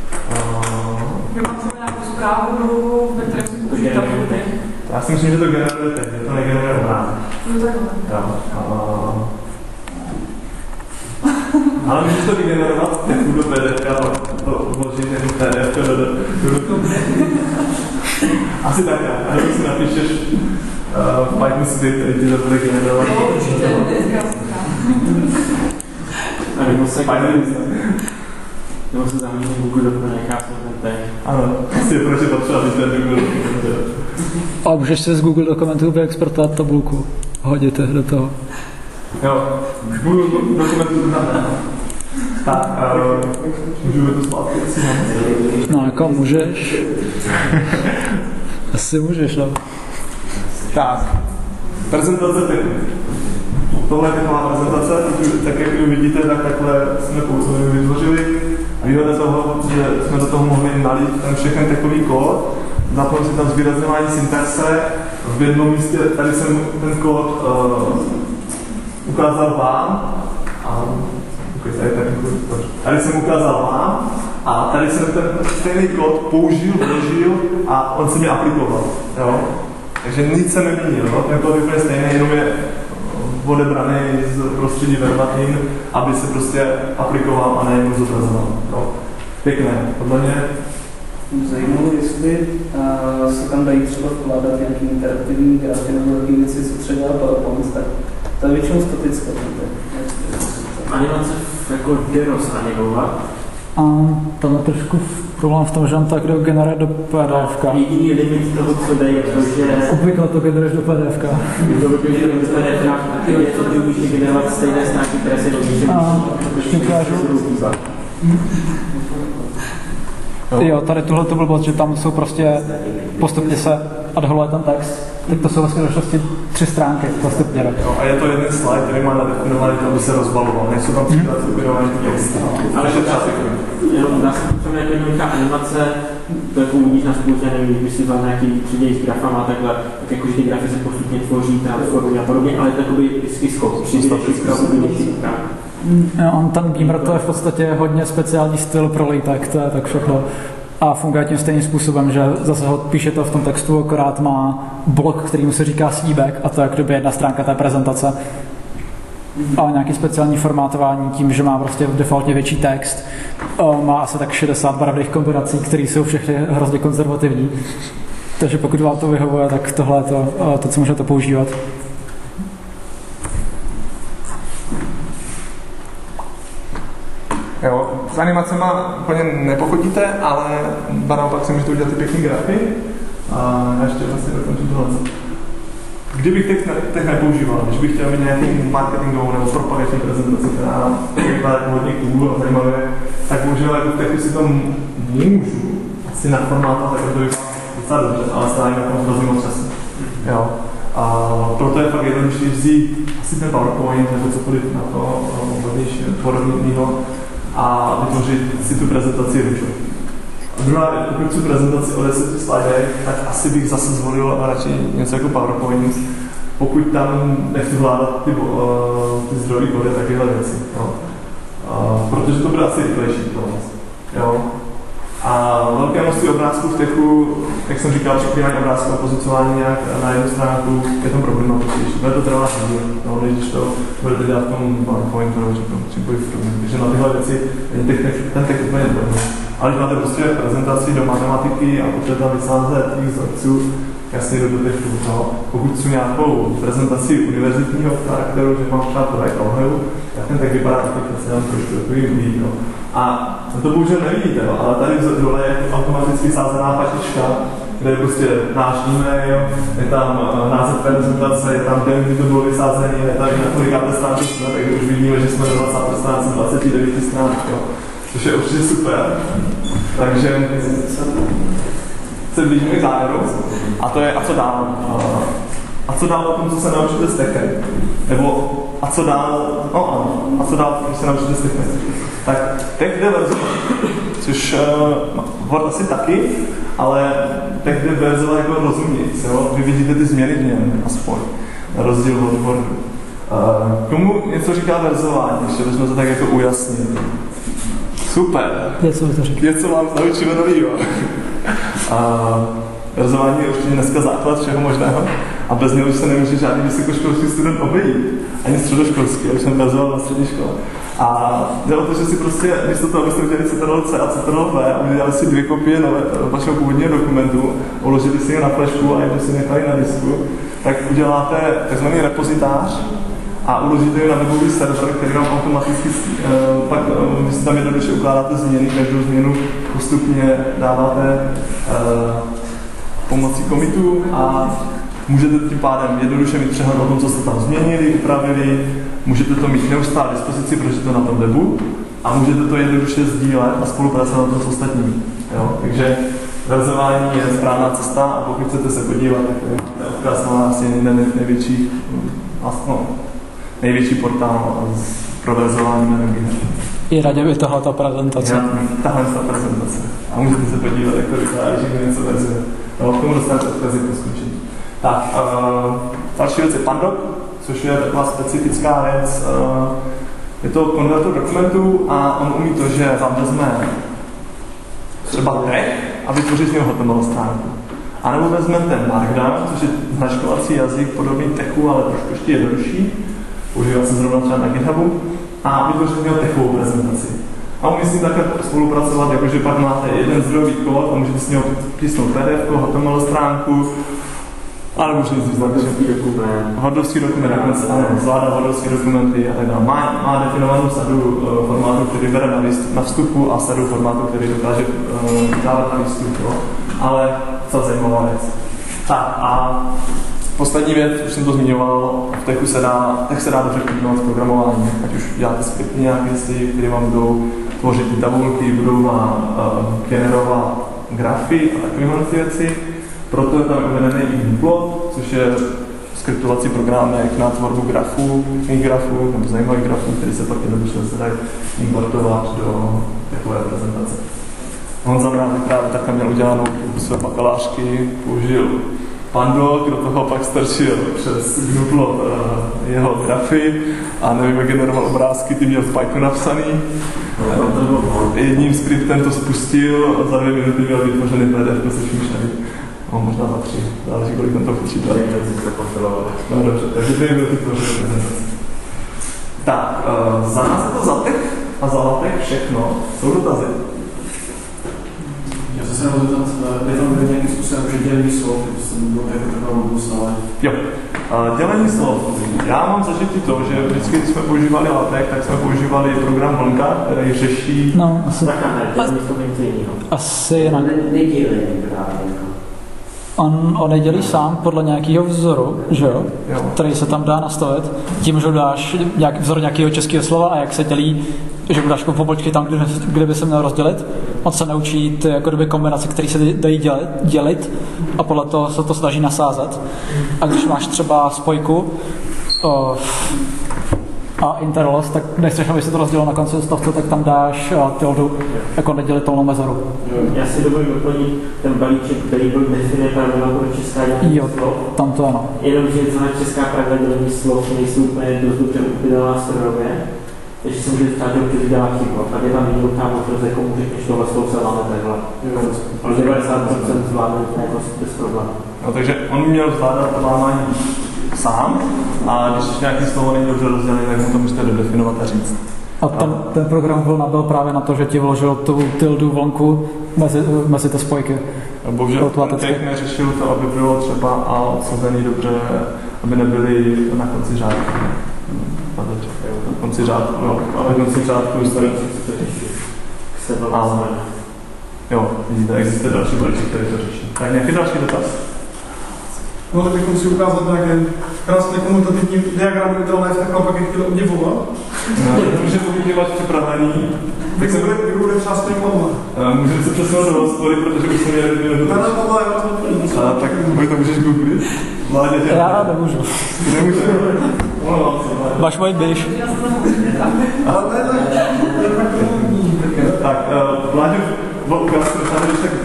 Kde mám třeba nějakou zprávu, ve které si použít tabulky. Já si myslím, že to generuje teď, že to negeneruje obrázek. No takhle. Ale můžeš to vygenerovat techu do P D F a to vložit jako P D F do do asi tak, a když si napíšeš v Python script, který ti to bude generovat. No, určitě, dneska a nebo se nebo se zamítne Google Doc, nechá se ten text. Ano, asi je proč je potřeba být ten Google Doc. A můžeš se z Google dokumentu vyexportovat tabulku. Hodíte do toho. Jo, už budu dokumentu tam. Tak, uh, můžu to zpátky, jestli mám. No, jako můžeš. Asi můžeš, no. Tak, prezentace technik. Tohle je taková prezentace, tak jak ji vidíte, tak takhle jsme pouze vytvořili. A výhoda toho, že jsme do toho mohli nalít ten všechny takový kód, zapojil si tam zvýrazňování syntaxe. V jednom místě tady jsem ten kód uh, ukázal vám. A, okay, tady, tady, tady jsem ukázal vám. A tady jsem ten stejný kód použil, vložil a on se mě aplikoval. Jo? Takže nic se neměnilo, ten kód je úplně stejný, jenom je odebraný z prostředí verbatim, aby se prostě aplikoval a nejenom zobrazoval. No. Pěkné, podle mě. Zajímalo, jestli uh, se tam dají třeba vkládat nějaký interaktivní grafy nebo takové věci, co třeba dělá PowerPoint, tak to je většinou statické. Animace jako jde rozanimovat. A tam je trošku problém v tom, že on tak kdo generuje do P D F ka. Jediný limit toho, co dají, je to, že... Obvykle to generuješ do P D F ka. To vypěží do P D F ka, je to, ty můžeš generovat stejné stránky, které se domíže. A ještě ukážu. Jo, tady tuhle to blbost, že tam jsou prostě postupně se odhaluje ten text. Teď to jsou vlastně došlosti tři stránky postupně. Jo, a je to jeden slide, který má nadefinovaný to, aby se rozbaloval. Nejsou tam příklad kopírovaný ty texty. Ale to třeba jenom dá se potom jako jednoduchá animace, to jako uvidíš na společně, nevím, kdyby si vzal nějaký tři dé s grafama a takhle, tak jakože ty grafy se postupně tvoří, transformují a podobně, ale to je takový vždycky skok, přijde On ten Beamer to je v podstatě hodně speciální styl pro LaTeX, to je tak všechno. A funguje tím stejným způsobem, že zase ho píše to v tom textu, akorát má blok, kterýmu se říká snímek, a to je jak kdyby jedna stránka té prezentace. A nějaký speciální formátování tím, že má prostě defaultně větší text. Má asi tak šedesát barevných kombinací, které jsou všechny hrozně konzervativní. Takže pokud vám to vyhovuje, tak tohle je to, to co můžete používat. Jo, s animacema úplně nepochodíte, ale naopak si můžete udělat ty pěkný grafy. A já ještě vlastně dokončím tohle. Kdybych teď, ne, teď nepoužíval, když bych chtěl mít nějaký marketingovou nebo propagační prezentaci, která vypadá jako hodně cool a zajímavé, tak bohužel jako teď si to můžu asi naformátovat, tak to vypadá docela dobře, ale stále na tom hrozně moc času. Jo. A proto je fakt jednodušší vzít asi ten PowerPoint nebo cokoliv na to podobného a vytvořit si tu prezentaci ručou. A druhá věc, pokud tu prezentaci o deseti slidech, tak asi bych zase zvolil radši něco jako PowerPoint. Pokud tam nechci vládat ty, uh, ty zdrojové kody, takovéhle věci. Jo. Uh, protože to bude asi rychlejší pro vás. Jo. A velké množství obrázků v techu, jak jsem říkal, překlínání obrázků a pozicování nějak na jednu stránku je tam problematičnější. Bude to trvat hodně, no, když to budete dělat v tom PowerPointu nebo čemkoliv podobně. Takže na tyhle věci je ten text úplně dobrý. Ale když máte prostě prezentaci do matematiky a potřebujete tam vysázet těch vzorců, jasně do textu. No, pokud jsou nějakou prezentaci univerzitního charakteru, že mám třeba projekt obhaju, tak ten tak vypadá taky přesně tam trošku takový líp. No. A to bohužel nevidíte, no, ale tady dole je automaticky sázená patička, kde je prostě náš e-mail, je tam uh, název prezentace, je tam den, kdy to bylo vysázené, je tam na kolikáté stránky jsme, takže už vidíme, že jsme do dvacáté stránce dvacet devět stránek, což je určitě super. Takže se blížíme k závěru. A to je, a co dál? A co dál o tom, co se naučíte s techem? Nebo a co dál? No ano, a co dál, když se naučíte s techem? Tak tech jde verzovat, což uh, Word asi taky, ale tech jde verzovat jako rozumějíc, jo? Vy vidíte ty změny v něm, aspoň, na rozdíl od Wordu. Uh, komu něco říká verzování, ještě bychom to tak jako ujasnili. Super. Něco vám naučíme novýho. A verzování je určitě dneska základ všeho možného a bez něho už se nemůže žádný vysokoškolský student obejít. Ani středoškolský, já už jsem verzoval na střední škole. A jde o to, že si prostě, místo toho, abyste udělali Ctrl C a Ctrl V a udělali si dvě kopie nové, vašeho původního dokumentu, uložili si je na flešku a jednu si nechali na disku, tak uděláte tzv. Repozitář a uložíte ji na webový server, který vám automaticky, uh, pak uh, vy si tam jednoduše ukládáte změny, každou změnu postupně dáváte uh, pomocí commitu a Můžete tím pádem jednoduše mít přehled o tom, co jste tam změnili, upravili, můžete to mít neustále dispozici, protože to na tom webu a můžete to jednoduše sdílet a spolupracovat na tom s ostatními. Jo? Takže verzování je správná cesta a pokud chcete se podívat, tak to je odkaz na asi největší, no, největší portál pro verzování jménem GitHub. I radě by tohleto prezentace. Já, tahle ta prezentace. A můžete se podívat, jak to vypadá, když někdo něco verzuje. No, k tomu dostanete odkazy po skončení. Tak, uh, další věc je Pandoc, což je taková specifická věc. Uh, je to konvertor dokumentů a on umí to, že vám vezme třeba text a vytvoří z něho H T M L stránku. A nebo vezmete Markdown, což je značkovací jazyk podobný techu, ale trošku ještě jednodušší. Používá se zrovna třeba na GitHubu. A vytvoří z něho techovou prezentaci. A umí s tím takhle spolupracovat, jakože pak máte jeden zdrojový kód a můžete s něho písnout P D F, H T M L stránku, ale můžete si vzít hodovský dokument, dokonce ano, zvládá hodovský dokumenty a tak dále. Má, má definovanou sadu uh, formátů, který bere na, výstup, na vstupu a sadu formátů, který dokáže uh, dávat na výstup, jo. Ale co zajímavá věc. Tak a poslední věc, už jsem to zmiňoval, v techu se dá, tech se dá dobře kombinovat s programováním, ať už děláte skripty nějaké věci, které vám budou tvořit ty tabulky, budou vám uh, generovat grafy a takovéhle věci. Proto je tam uvedený i Ggplot, což je skriptovací programek na tvorbu grafů, grafů nebo zajímavých grafů, které se pak jednoduše se dají importovat do takové prezentace. Honza nám právě takhle měl udělanou své bakalářky, použil Pandoc, do toho pak strčil přes Ggplot uh, jeho grafy a nevím, jak generoval obrázky, ty měl v Pythonu napsaný. Jedním skriptem to spustil a za dvě minuty měl vytvořený P D F se vším všem. No, možná za tři, záleží, kolik tam to počítá. No dobře, takže dvě minuty tvořili prezentace. Tak, uh, za nás je to za tech a za latek všechno. Jsou dotazy? Já se se zeptat, je tam nějakým způsobem, že dělení slov, když jsem byl jako takovou modus, ale... Jo, uh, dělení slov. Já mám zažitý to, že vždycky, když jsme používali latek, tak jsme používali program Vlnka, který řeší... No, asi... Tak ne, dělení to něco jiného. Asi jinak. Nedělení právě. On, on nedělí sám podle nějakého vzoru, že jo? Jo. Který se tam dá nastavit. Tím, že dáš nějak, vzor nějakého českého slova a jak se dělí, že dáš pobočky tam, kde, kde by se měl rozdělit. On se naučí ty jako doby kombinace, které se dají dělit, dělit a podle toho se to snaží nasázet. A když máš třeba spojku o, a interloss, tak nechceš, aby se to rozdělilo na konci stavce, tak tam dáš tildu jako nedělitelnou mezeru. Já si dovolím doplnit ten balíček, který byl definuje pravidla pro česká dělení slov. Tam to ano. Jenomže celá česká pravidla dělení slov nejsou úplně dost dobře upidelná strojově, takže se může stát, že určitě dělá chybu. A je tam jednoduchá možnost, jako může když tohle slovo se máme takhle. Ale devadesát procent zvládne bez problémů. No, takže on měl zvládat to lámání sám a když nějaký slovo není dobře rozdělené, tak mu to musíte dodefinovat a říct. A ten, ten program Vlna byl právě na to, že ti vložil tu tildu vlnku mezi, mezi ty spojky. Bohužel ten tech neřešil to, aby bylo třeba a odsazený dobře, aby nebyly na konci řádku. Na konci řádku, no, ale na konci řádku stojí. Ale jo, vidíte, existuje další balíček, který to řeší. Tak nějaký další dotaz? Mohli bychom si ukázat nějaké krásné komutativní diagramy udělané v takhle, pak je chtěl obdivovat. No, můžeme obdivovat připravený. Tak se bude, jak bude třeba stejně klamovat. Můžeme se přesunout do hospody, protože už jsme měli dvě minuty. Ne, ne, tohle je vlastně. Tak můj to můžeš googlit? Vládě tě. Já nemůžu. Nemůžu. Máš můj běž. Ale ne, ne. Tak, Vládě, ukázku dostaneme, když tak...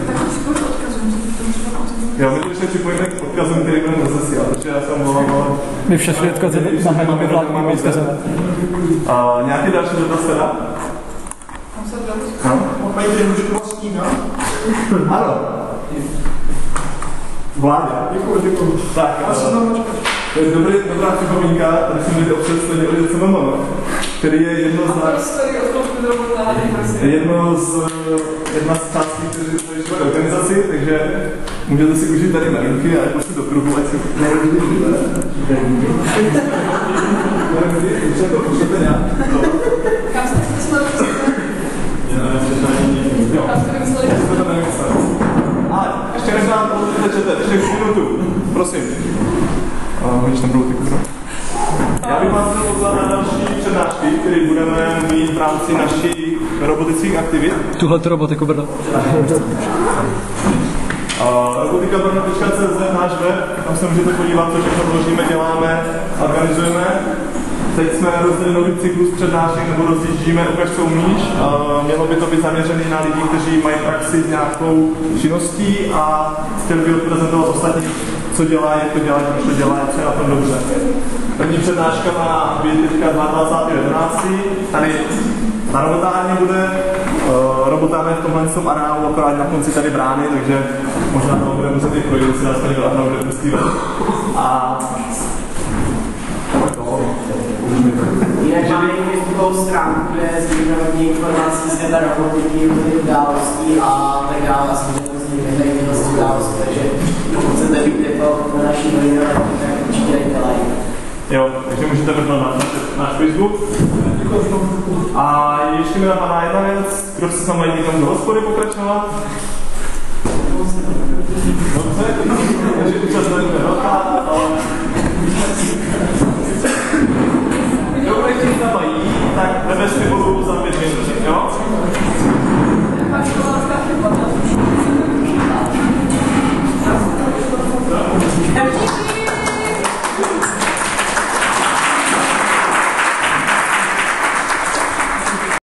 Já my to ještě připojíme k odkazům, který budeme rozesílat, protože já jsem volal, ale... My všechny odkazy máme na vyvládní odkazové. Nějaký další dotaz teda? No? Mají tady ručku vlastníka? Ano. Vládě. Děkuji, děkuji. Tak, já se znám načkat. To je dobrý, dobrá připomínka, tady jsem viděl představně od C M M, který je jedno z nás... Jedno z... jedna z částí, které jsou organizaci, takže můžete si užít tady na linky a jako si do kruhu, ať si nerodíte. Můžete to, můžete nějak. Kam jste se mysleli? Jo, já jste to nevymysleli. A ještě než nám to začete, ještě minutu. Prosím. Uh, když tam budou ty kurva. Já bych vás chtěl pozvat na další přednášky, které budeme mít v rámci našich robotických aktivit. Tuhle tu robotiku Brno. Uh, robotika Brno tečka cé zet, náš web, tam se můžete podívat, co všechno vložíme, děláme, organizujeme. Teď jsme rozdělili nový cyklus přednášek, nebo rozjíždíme ukaž, co umíš. Uh, mělo by to být zaměřené na lidi, kteří mají praxi s nějakou činností a chtěli by odprezentovat ostatní, co dělají, jak to dělají, proč to dělají, co je na tom dobře. První přednáška má být teďka dvacátého jedenáctého Tady na robotárně bude. Uh, robotárně v tomhle tom areálu, akorát na konci tady brány, takže možná to bude muset i projít, si nás tady vládna bude pustíme. A jinak máme i facebookovou stránku, kde sdílíme hodně informací z světa robotiky, různých událostí a tak dále. A samozřejmě z nich nedají z událostí, takže pokud chcete vidět to na naší novinách, tak určitě dejte like. Jo, takže můžete vrhnout na náš Facebook. A ještě mi napadá jedna věc, kdo se tam mají někam do hospody pokračovat. Dobře, takže účast bude velká, ale